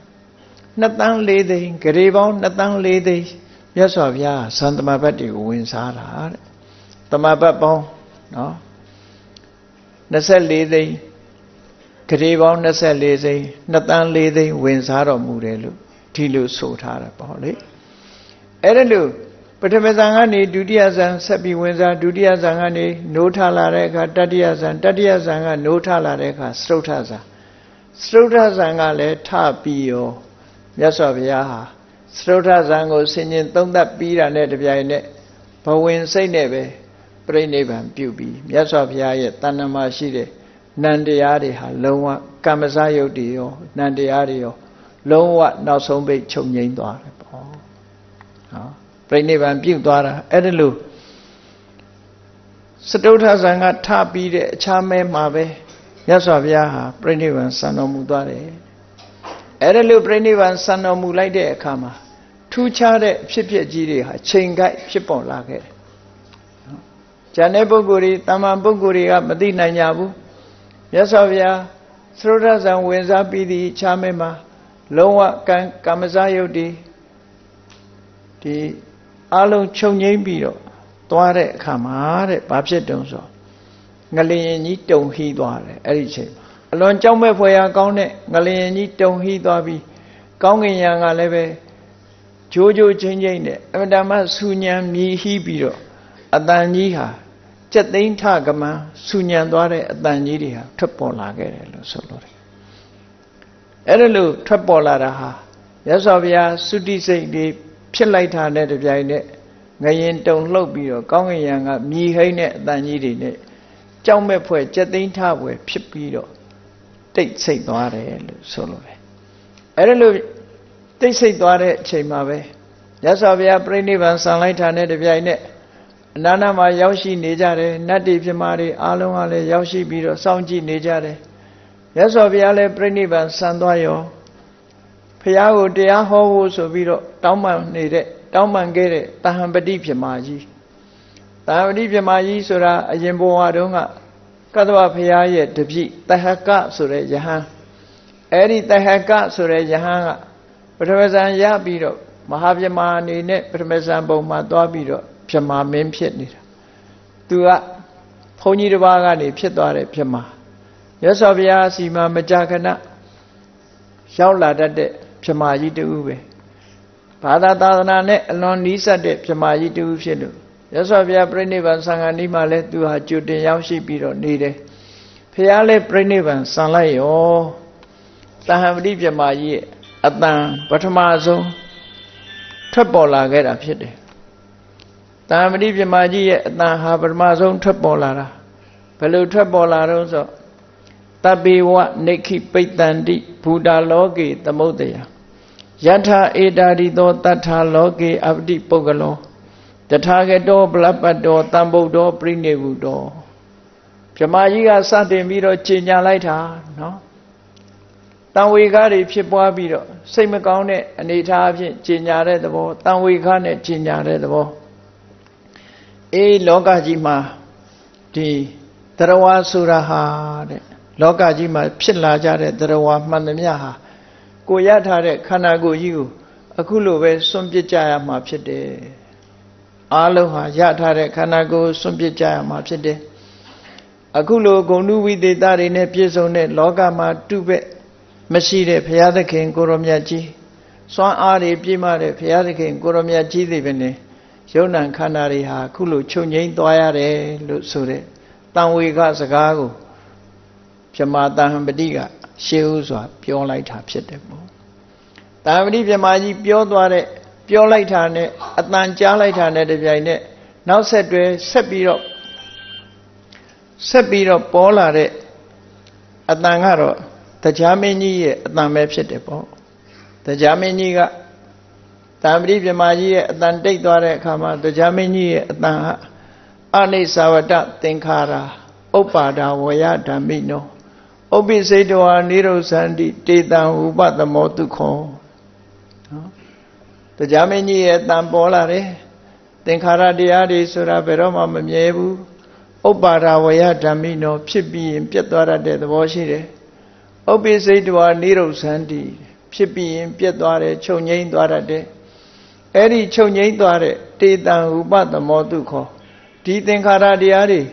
2 သန်း 4 သိန်းဂရေပေါင်း2 သန်း 4 သိန်းမြတ်စွာဘုရားဇန်သမဘတ်တွေကိုဝင်စားတာတဲ့သမဘတ်ပေါင်းနော် 24သိန်းဂရေပေါင်း24သိန်း2တန်း4သိန်းဝင်စားတော်မူတယ်လို့ဒီလိုဆိုထားတာပေါ့လေအဲ့ဒါလို့ပထမဇန်ကနေဒုတိယဇန်ဆက်ပြီးဝင်စားဒုတိယဇန်ကနေနိုးထလာတဲ့အခါတတိယဇန်ကနိုးထလာတဲ့အခါစတုထဇန်ဇန်ကလည်းထပြီးရောမြတ်စွာဘုရားဟာစတုထဇန်ကိုဆင်ញင်သုံးသပ်ပြီးတာနဲ့တပြိုင်နက်ဘဝင်စိတ်နဲ့ပဲပြိဋိဘံပြုပြီးမြတ်စွာဘုရားရဲ့တဏ္ဍမှာရှိတဲ့နန္တရားတွေဟာလုံးဝကမ္မစယုတ်တွေရောနန္တရားတွေရောလုံးဝနောက်ဆုံးပိတ်ချုပ်ငိမ့်သွားတယ်ပေါ့ဟောပြိဋိဘံပြုသွားတာအဲ့ဒါလို့စတုထဇန်ကထပြီးတဲ့အခြားမဲမှာပဲမြတ်စွာဘုရားဟာပြိဋိဘံဆံတော်မူသွားတယ်အဲ့ဒါလို့ပြိဋိဘံဆံတော်မူလိုက်တဲ့အခါမှာထူးခြားတဲ့ဖြစ်ပျက်ကြီးတွေဟာချိန်ကိုက်ဖြစ်ပေါ်လာခဲ့တယ်။ဉာဏ်တဲ့ပုဂ္ဂိုလ်တွေတမ္မာပုဂ္ဂိုလ်တွေကမသိနိုင်ကြဘူး။မြတ်စွာဘုရားသရုဒ္ဓဇံဝင်စားပြီးသည့်ခြားမဲမှာလုံးဝကမ္မဇယုတ်ဒီအလုံးချုပ်ငိမ့်ပြီးတော့သွားတဲ့အခါမှာတဲ့ဘာဖြစ်တုံးဆိုငလျင်ကြီးတုံဟီးသွားတယ်အဲ့ဒီအချိန်မှာအလွန်ကြောက်မဲ့ဖွယ်ရာကောင်းတဲ့ငလျင်ကြီးတုံဟီးသွားပြီးကောင်းကင်ယံကလည်းပဲဂျိုးချင်းချင်းနဲ့အမတမဆူညံမြည်ဟီးပြီးတော့အတန်ကြီးဟာစက်သိန်းထကမန်းဆူညံသွားတဲ့အတန်ကြီးတွေဟာထွက်ပေါ်လာခဲ့တယ်လို့ဆိုလို့တယ်အဲ့ဒါလို့ထွက်ပေါ်လာတာဟာရသော်ဗျာသုတိစိတ်တွေဖြစ်လိုက်တာနဲ့တပြိုင်နက်ငရင်တုံလှုပ်ပြီးတော့ကောင်းကင်ယံကမြည်ဟိမ့်တဲ့အတန်ကြီးတွေနဲ့ကြောက်မဲ့ဖွဲ့စက်သိန်းထဖွဲ့ဖြစ်ပြီးတော့တိတ်ဆိတ်သွားတယ်လို့ဆိုလို့တယ်အဲ့ဒါလို့တိတ်ဆိတ်သွားတဲ့အချိန်မှာပဲရသော်ဗျာပြိဋိဘံဆံလိုက်တာနဲ့တပြိုင်နက်အနာနာမှာရောက်ရှိနေကြတယ်နတ်တွေပြမာတွေအားလုံးကလည်းရောက်ရှိပြီးတော့စောင့်ကြည့်နေကြတယ်ရသော်ဘုရားလည်းပြိဋိဘံဆံသွားရောဘုရားကိုတရားဟောဖို့ဆိုပြီးတော့တောင်းပန်ခဲ့တဲ့တဟံပတိပြမာကြီးတဟံပတိပြမာကြီးဆိုတာအရင်ဘဝတုန်းကကတ္တဝဘုရားရဲ့တပည့်တဟကဆိုတဲ့ယဟန်အဲ့ဒီတဟကဆိုတဲ့ယဟန်ကပထမဇန်ရပြီးတော့မဟာပြမာအနေနဲ့ပထမဇန်ပုံမှာသွားပြီးတော့ပြမာမင်းဖြစ်နေတာသူကဘုန်းကြီးတစ်ပါးကနေဖြစ်သွားတဲ့ပြမာရသော်ဘုရားစီမှာမကြာခဏရောက်လာတတ်တဲ့ပြမာကြီးတူပဲဘာသာသာသနာနဲ့အလွန်နီးစပ်တဲ့ပြမာကြီးတူဖြစ်လို့ရသော်ဘုရားပြိဋိဘံဆံဃာနီးမှာလဲသူဟာကြိုတင်ရောက်ရှိပြီးတော့နေတယ်ဘုရားလည်းပြိဋိဘံဆံလိုက်ရောတဟံပတိပြမာကြီးရဲ့အတန်ပထမဆုံးထွက်ပေါ်လာခဲ့တာဖြစ်တယ်တဟံပတိပြမာကြီးရဲ့အတန်ဟာပထမဆုံးထွက်ပေါ်လာတာဘယ်လိုထွက်ပေါ်လာတော့ဆိုတပေဝနိခိပိတ္တန္တိဘူတာလောကေသမုဒ္ဒယယထာဧတာရိသောတထာလောကေအပတိပုဂ္ဂလောတထာဂတောဗလပတ္တောတံဗုဒ္ဓောပရိနိဗ္ဗုတောဗြဟ္မာကြီးကစတင်ပြီးတော့ကျင့်ကြံလိုက်တာနော်တံဝေခါတွေဖြစ်ပွားပြီးတော့စိတ်မကောင်းတဲ့အနေအထားအဖြစ်ကျင့်ကြတဲ့သဘောတံဝေခါနဲ့ကျင့်ကြတဲ့သဘောလောကကြီးမှာဒီတရားဝါဆိုတာဟာတဲ့လောကကြီးမှာဖြစ်လာကြတဲ့တရားဝါမှန်သမျှဟာကိုရထားတဲ့ခန္ဓာကိုယ်ကြီးကိုအခုလိုပဲစွန့်ပစ်ကြရမှာဖြစ်တယ်အားလုံးဟာရထားတဲ့ခန္ဓာကိုယ်စွန့်ပစ်ကြရမှာဖြစ်တယ်အခုလိုဂုဏ်ဓုဝိသေသတွေနဲ့ပြည့်စုံတဲ့လောကမှာတုပဲ့မရှိတဲ့ဘုရားသခင်ကိုရောမြတ်ကြီးစွမ်းအားတွေပြည့်မတဲ့ဘုရားသခင်ကိုရောမြတ်ကြီးတွေပဲနဲ့ယုံ nant ခန္ဓာတွေဟာအခုလိုချုပ်ငိမ့်သွားရတယ်လို့ဆိုတဲ့တံဝေခစကားကိုပြမတဟံပတိကရှေးဥစွာပြောလိုက်တာဖြစ်တယ်ပေါ့တဟံပတိပြမကြီးပြောလိုက်တာနဲ့အတန်ကြားလိုက်တာနဲ့တပြိုင်နက်နောက်ဆက်တွဲဆက်ပြီးတော့ပေါ်လာတဲ့အတန်ကတော့တရားမင်းကြီးရဲ့အတန်ပဲဖြစ်တယ်ပေါ့တရားမင်းကြီးကတဟံပတိပြမကြီးရဲ့အတန်တိတ်သွားတဲ့အခါမှာတရားမင်းကြီးရဲ့အတန်ဟာအနိစ္စဝတ္တသင်္ခါရဥပ္ပါဒဝယဓမ္မိနောဥပ္ပိစေတောနိရောဇန္တိတေတံဥပသမောတုခောနော်တရားမင်းကြီးရဲ့တန်ပေါ်လာတယ်သင်္ခါရတရားတွေဆိုတာဘယ်တော့မှမမြဲဘူးဥပ္ပါဒဝယဓမ္မိနောဖြစ်ပြီးရင်ပြတ်သွားတတ်တဲ့သဘောရှိတယ်ဥပ္ပိစေတောနိရောဇန္တိဖြစ်ပြီးရင်ပြတ်သွားတယ်ချုပ်ငိမ့်သွားတတ်တယ်အဲ့ဒီချုပ်ငိမ့်သွားတဲ့တေတံဥပသမောတုခောဒီသင်္ခါရတရားတွေ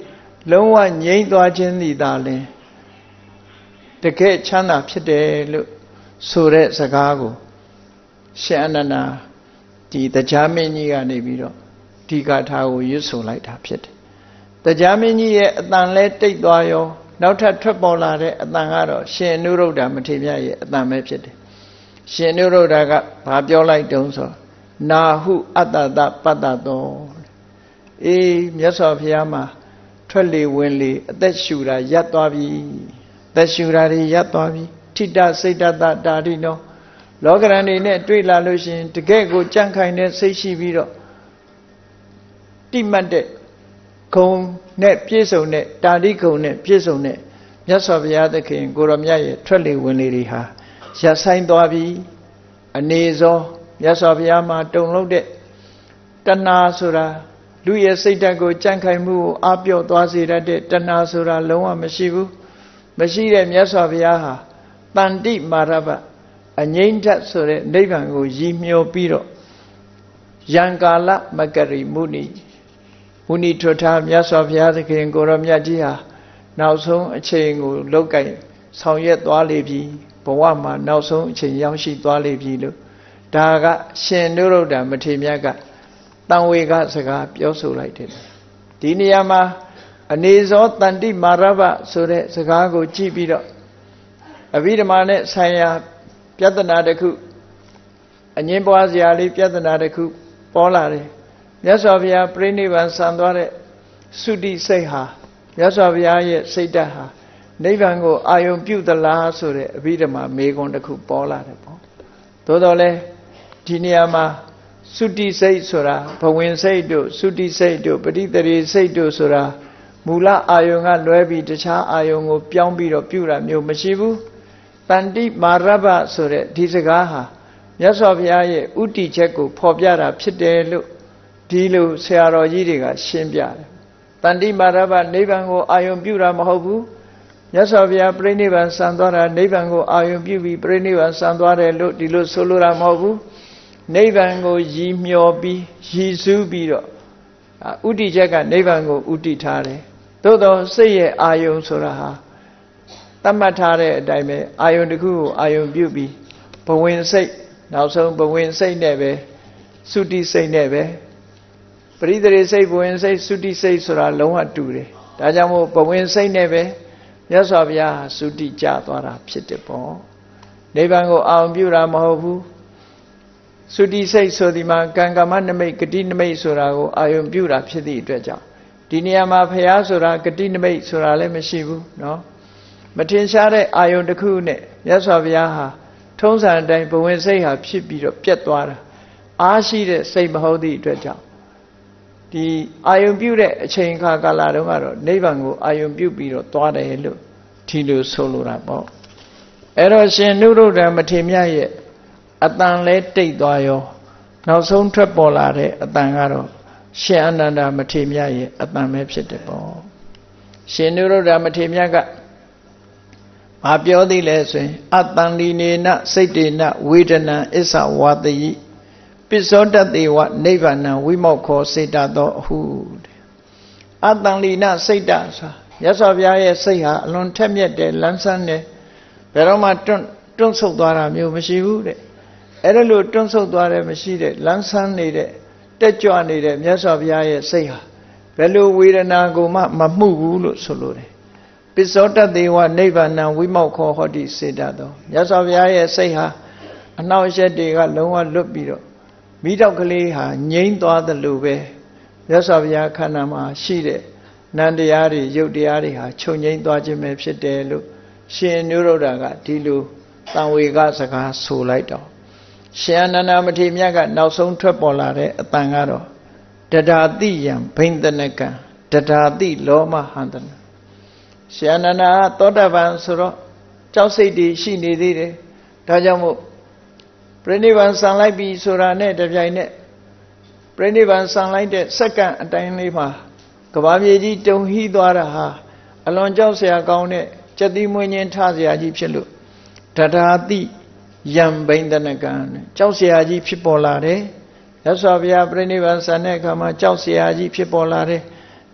လုံးဝငြိမ့်သွားခြင်းသည်သာလျှင်တကယ်ချမ်းသာဖြစ်တယ်လို့ဆိုတဲ့စကားကိုရှင်အနန္ဒာဒီတရားမင်းကြီးကနေပြီးတော့ဒီဂါထာကိုရွတ်ဆိုလိုက်တာဖြစ်တယ်တရားမင်းကြီးရဲ့အတန်လဲတိတ်သွားရောနောက်ထပ်ထွက်ပေါ်လာတဲ့အတန်ကတော့ရှင်အနုရုဒ္ဓမထေရရဲ့အတန်ပဲဖြစ်တယ်ရှင်အနုရုဒ္ဓကဘာပြောလိုက်တုံးဆိုနာဟုအတ္တတပတ္တသောအေးမြတ်စွာဘုရားမှာထွက်လေဝင်လေအသက်ရှူတာရပ်သွားပြီအသက်ရှူတာတွေရပ်သွားပြီထိတစိတ်တတတာတိနောလောကရန်တွေနဲ့တွေ့လာလို့ရှိရင်တကယ့်ကိုကြံ့ခိုင်တဲ့စိတ်ရှိပြီးတော့တိမှတ်တဲ့ဂုံနဲ့ပြည့်စုံတဲ့တာတိဂုံနဲ့ပြည့်စုံတဲ့မြတ်စွာဘုရားသခင်ကိုရောမြတ်ရဲ့ထွက်လေဝင်လေတွေဟာရပ်ဆိုင်သွားပြီအနေသောမြတ်စွာဘုရားမှာတုံလို့တဲ့တဏှာဆိုတာလူရဲ့စိတ်ဓာတ်ကိုကြံ့ခိုင်မှုကိုအားပြော့သွားစေတတ်တဲ့တဏှာဆိုတာလုံးဝမရှိဘူးမရှိတဲ့မြတ်စွာဘုရားဟာတန်တိမာရဘအငြိမ့်ဓာတ်ဆိုတဲ့နိဗ္ဗာန်ကိုရည်မျှော်ပြီးတော့ယံကာလမကရိမုနိထွတ်ထားမြတ်စွာဘုရားသခင်ကိုရောမြတ်ကြီးဟာနောက်ဆုံးအချိန်ကိုလောက်ကင်ဆောင်ရွက်သွားလေပြီဘဝမှာနောက်ဆုံးအချိန်ရောက်ရှိသွားလေပြီလို့ဒါကရှင်နုရုဒ္ဓမထေရမြတ်ကတန်ဝေကစကားပြောဆိုလိုက်တယ်ဒီနေရာမှာအနေဇောတန်တိမာရဘဆိုတဲ့စကားကိုကြည့်ပြီးတော့အဘိဓမ္မာနဲ့ဆိုင်ရာပြဿနာတစ်ခုအငြင်းပွားစရာလေးပြဿနာတစ်ခုပေါ်လာတယ်မြတ်စွာဘုရားပြိဋိဘံဆံသွားတဲ့သုတိစိတ်ဟာမြတ်စွာဘုရားရဲ့စိတ်ဓာတ်ဟာနိဗ္ဗာန်ကိုအာယုံပြုသလားဆိုတဲ့အဘိဓမ္မာမေခွန်းတစ်ခုပေါ်လာတယ်ပေါ့သို့တော်လည်းဒီနေရာမှာသုတိစိတ်ဆိုတာဘဝင်စိတ်တို့သုတိစိတ်တို့ပဋိသရေစိတ်တို့ဆိုတာမူလအာယုံကလွဲပြီးတခြားအာယုံကိုပြောင်းပြီးတော့ပြုတာမျိုးမရှိဘူးတန်တိမာရဘဆိုတဲ့ဒီစကားဟာမြတ်စွာဘုရားရဲ့ဥတီချက်ကိုဖော်ပြတာဖြစ်တယ်လို့ဒီလိုဆရာတော်ကြီးတွေကရှင်းပြတယ်တန်တိမာရဘနိဗ္ဗာန်ကိုအာယုံပြုတာမဟုတ်ဘူးမြတ်စွာဘုရားပြိဋိဘံဆံသွားတာနိဗ္ဗာန်ကိုအာယုံပြုပြီးပြိဋိဘံဆံသွားတယ်လို့ဒီလိုဆိုလိုတာမဟုတ်ဘူးနိဗ္ဗာန်ကိုရည်မျှော်ပြီးရည်စူးပြီးတော့ဥတီချက်ကနိဗ္ဗာန်ကိုဥတီထားတယ်သို့တော့စိတ်ရဲ့အာယုံဆိုတာဟာသတ်မှတ်ထားတဲ့အတိုင်းပဲအာယုံတစ်ခုကိုအာယုံပြုပြီးဘဝင်စိတ်နောက်ဆုံးဘဝင်စိတ်နဲ့ပဲသုတိစိတ်နဲ့ပဲပရိသေစိတ်ဘဝင်စိတ်သုတိစိတ်ဆိုတာလုံးဝတူတယ်ဒါကြောင့်မို့ဘဝင်စိတ်နဲ့ပဲမြတ်စွာဘုရားသုတိကြသွားတာဖြစ်တယ်ပေါ့နိဗ္ဗာန်ကိုအာရုံပြုတာမဟုတ်ဘူးသုတိစိတ်ဆိုဒီမှာကံကမ္မနမိတ်ဂတိနမိတ်ဆိုတာကိုအာရုံပြုတာဖြစ်သည့်အတွက်ကြောင့်ဒီနေရာမှာဘုရားဆိုတာဂတိနမိတ်ဆိုတာလည်းမရှိဘူးเนาะမထင်ရှားတဲ့အာယုံတစ်ခုနဲ့မြတ်စွာဘုရားဟာထုံးစံအတိုင်းဘဝင်စိတ်ဟာဖြစ်ပြီးတော့ပြတ်သွားတာအားရှိတဲ့စိတ်မဟုတ်သည့်အတွက်ကြောင့်ဒီအာယုံပြုတဲ့အချိန်ခါကာလတုန်းကတော့နိဗ္ဗာန်ကိုအာယုံပြုပြီးတော့သွားတယ်လို့ဒီလိုဆိုလိုတာပေါ့အဲ့တော့ရှင်နုရုဒ္ဓမထေရမြတ်ရဲ့အတန်လဲတိတ်သွားရောနောက်ဆုံးထွက်ပေါ်လာတဲ့အတန်ကတော့ရှင်အနန္ဒာမထေရမြတ်ရဲ့အတန်ပဲဖြစ်တယ်ပေါ့ရှင်နုရုဒ္ဓမထေရမြတ်ကဘာပြောသေးလဲဆိုရင်အတန်လီနေနစိတ်တေနဝေဒနာအစ္ဆဝါတယိပိစောတတေဝနိဗ္ဗာန်ဝိမောခောစေတသောအဟုအတန်လီနစိတ်တဆိုရသော်ဘုရားရဲ့စိတ်ဟာအလွန်ထက်မြက်တယ်လန်းဆန်းတယ်ဘယ်တော့မှတွန့်ဆုတ်သွားတာမျိုးမရှိဘူးတဲ့အဲ့ဒါလို့တွန့်ဆုတ်သွားတယ်မရှိတဲ့လန်းဆန်းနေတဲ့တက်ကြွနေတဲ့မြတ်စွာဘုရားရဲ့စိတ်ဟာဘယ်လိုဝေဒနာကိုမှမမှုဘူးလို့ဆိုလိုတယ်ပိစောတတေဝနိဗ္ဗာန်ဝိမောခောဟောတိစေတသောမြတ်စွာဘုရားရဲ့စိတ်ဟာအနှောင့်အယှက်တွေကလုံးဝလွတ်ပြီးတော့မိတောက်ကလေးဟာငြိမ့်သွားတယ်လို့ပဲမြတ်စွာဘုရားခန္ဓာမှာရှိတဲ့နန္တရားတွေရုပ်တရားတွေဟာချုပ်ငြိမ့်သွားခြင်းပဲဖြစ်တယ်လို့ရှင်နုရုဒ္ဓကဒီလိုတန်ဝေကစကားဆိုလိုက်တော့ရှင်အနန္ဒမထေရမြတ်ကနောက်ဆုံးထွက်ပေါ်လာတဲ့အတန်ကတော့တဒါတိယံဘိန္ဒနကံတဒါတိလောမဟန္တနရှင်အနန္ဒသောတပန်ဆိုတော့ကြောက်စိတ်တွေရှိနေသေးတယ်ဒါကြောင့်မို့ပြိဋိဘံဆံလိုက်ပြီဆိုတာနဲ့တပြိုင်နက်ပြိဋိဘံဆံလိုက်တဲ့စက္ကန့်အတိုင်းလေးမှာကဘာမြေကြီးတုန်ဟီးသွားတာဟာအလွန်ကြောက်စရာကောင်းတဲ့ကြတိမွေးခြင်းထစရာကြီးဖြစ်လို့တဒါတိယံဘိန္ဒနကံကြောက်စရာကြီးဖြစ်ပေါ်လာတယ်ရသော်ဘုရားပြိဋိဘံဆံတဲ့အခါမှာကြောက်စရာကြီးဖြစ်ပေါ်လာတယ်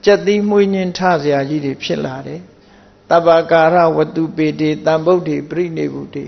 Jati Muinin Tazia Yidi Pilade, Tabakara Watu Pede, Tamboti, Brinebuti.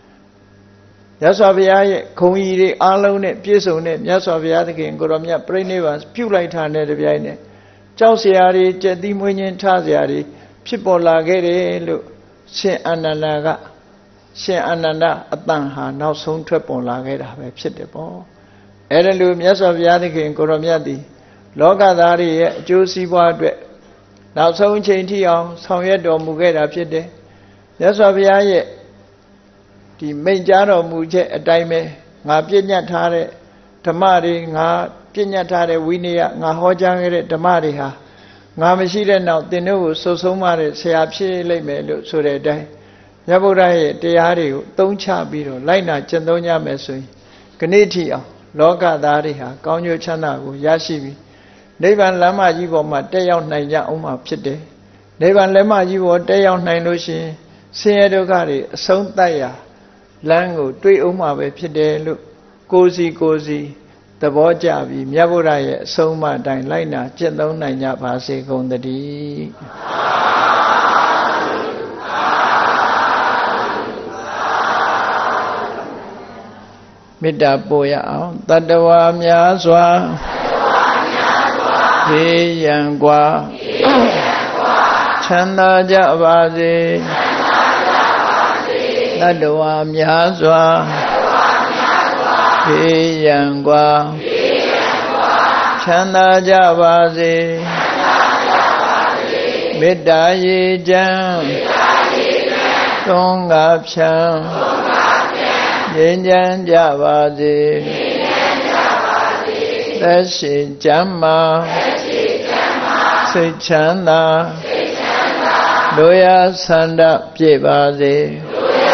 Yasavia, Koiri, Alone, Piesone, Yasavia, the King, Goromia, Brinevas, Pulita, Nedviane, Chausiari, Jati Muinin Taziari, Pipola Gere, She Ananaga, She Anana, Atanha, now soon triple lagera, Psitable. Edelum, Yasavia, the King, Goromiadi. Logadari, Josie Wadwe. Now so chain tea on, some yet or Mugeta Pide. That's why we are yet. The main jaro Muje, a dime, Ngapina Tare, Tamari, Nga, Pinatare, Winia, Ngahojang, Tamariha. Ngamashida now, the new so mare, say Apsi Leme, so they die. Yaburai, Deari, don't chabiro, Lina, Chandonia Mesui. Ganetio, Logadariha, Gonyo Chana, Yashibi. Nevan Lama Yivo Mateo Naya Oma Pide. Nevan Lama Yivo Deo Nainushi, Seedogari, Sontaya, Lango, Tui Oma Pide, look, Gozi, the Bojavi, Miaburaya, Soma, Dailina, Jendo Naya Pase on the D. Mida Boya, Tadawa Miaswa. Yangwa Chanda Javazi Nadwa Myazwa Yangwa Chanda Javazi Midayi Jam Tongap Cham Yinjan Javazi Dashi Jamma Chanda Loya Sanda Pivazi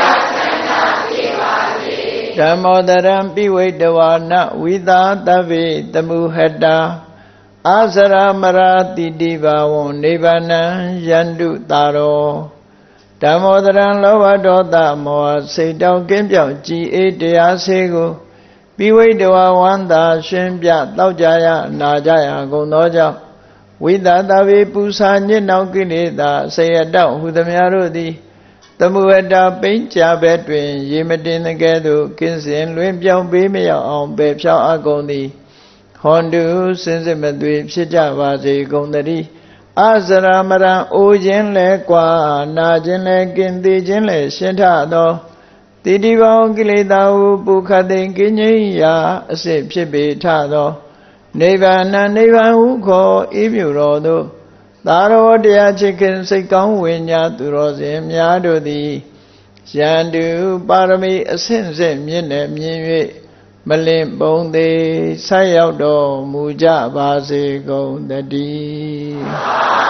Damodaram Pivedawana Vida Davi Tamuheda Azara Marati Diva Nivana Yandu Taro Damodaran Lova Dota Moa Sedao Gimbio G.A. Deasego Pivedawa Wanda Shimbia Taujaya Najaya Gonoja Vidadavi Pusan now Gilida, say a doubt who the Marudi, the Mueda Pincha between Yimedin the Gadu, Kinsin, Limpiao Bimia on Bepsha Agoni, Hondu, Sensimadui, Shijavazi, Gondari, Azaramara, Ojen Lequa, Najin Legindi, Jinle, Shentado, Didiva Gilida, Bukadin Ginia, Sip Shibitado. Nevana Uko, Iburodo, Daro dea chicken, Sikon, Winya, Durozim, Yadodi, Shandu, Barami, Ascensim, Yene, Malim Bonde, Sayado, Muja, Basi, Go, the D.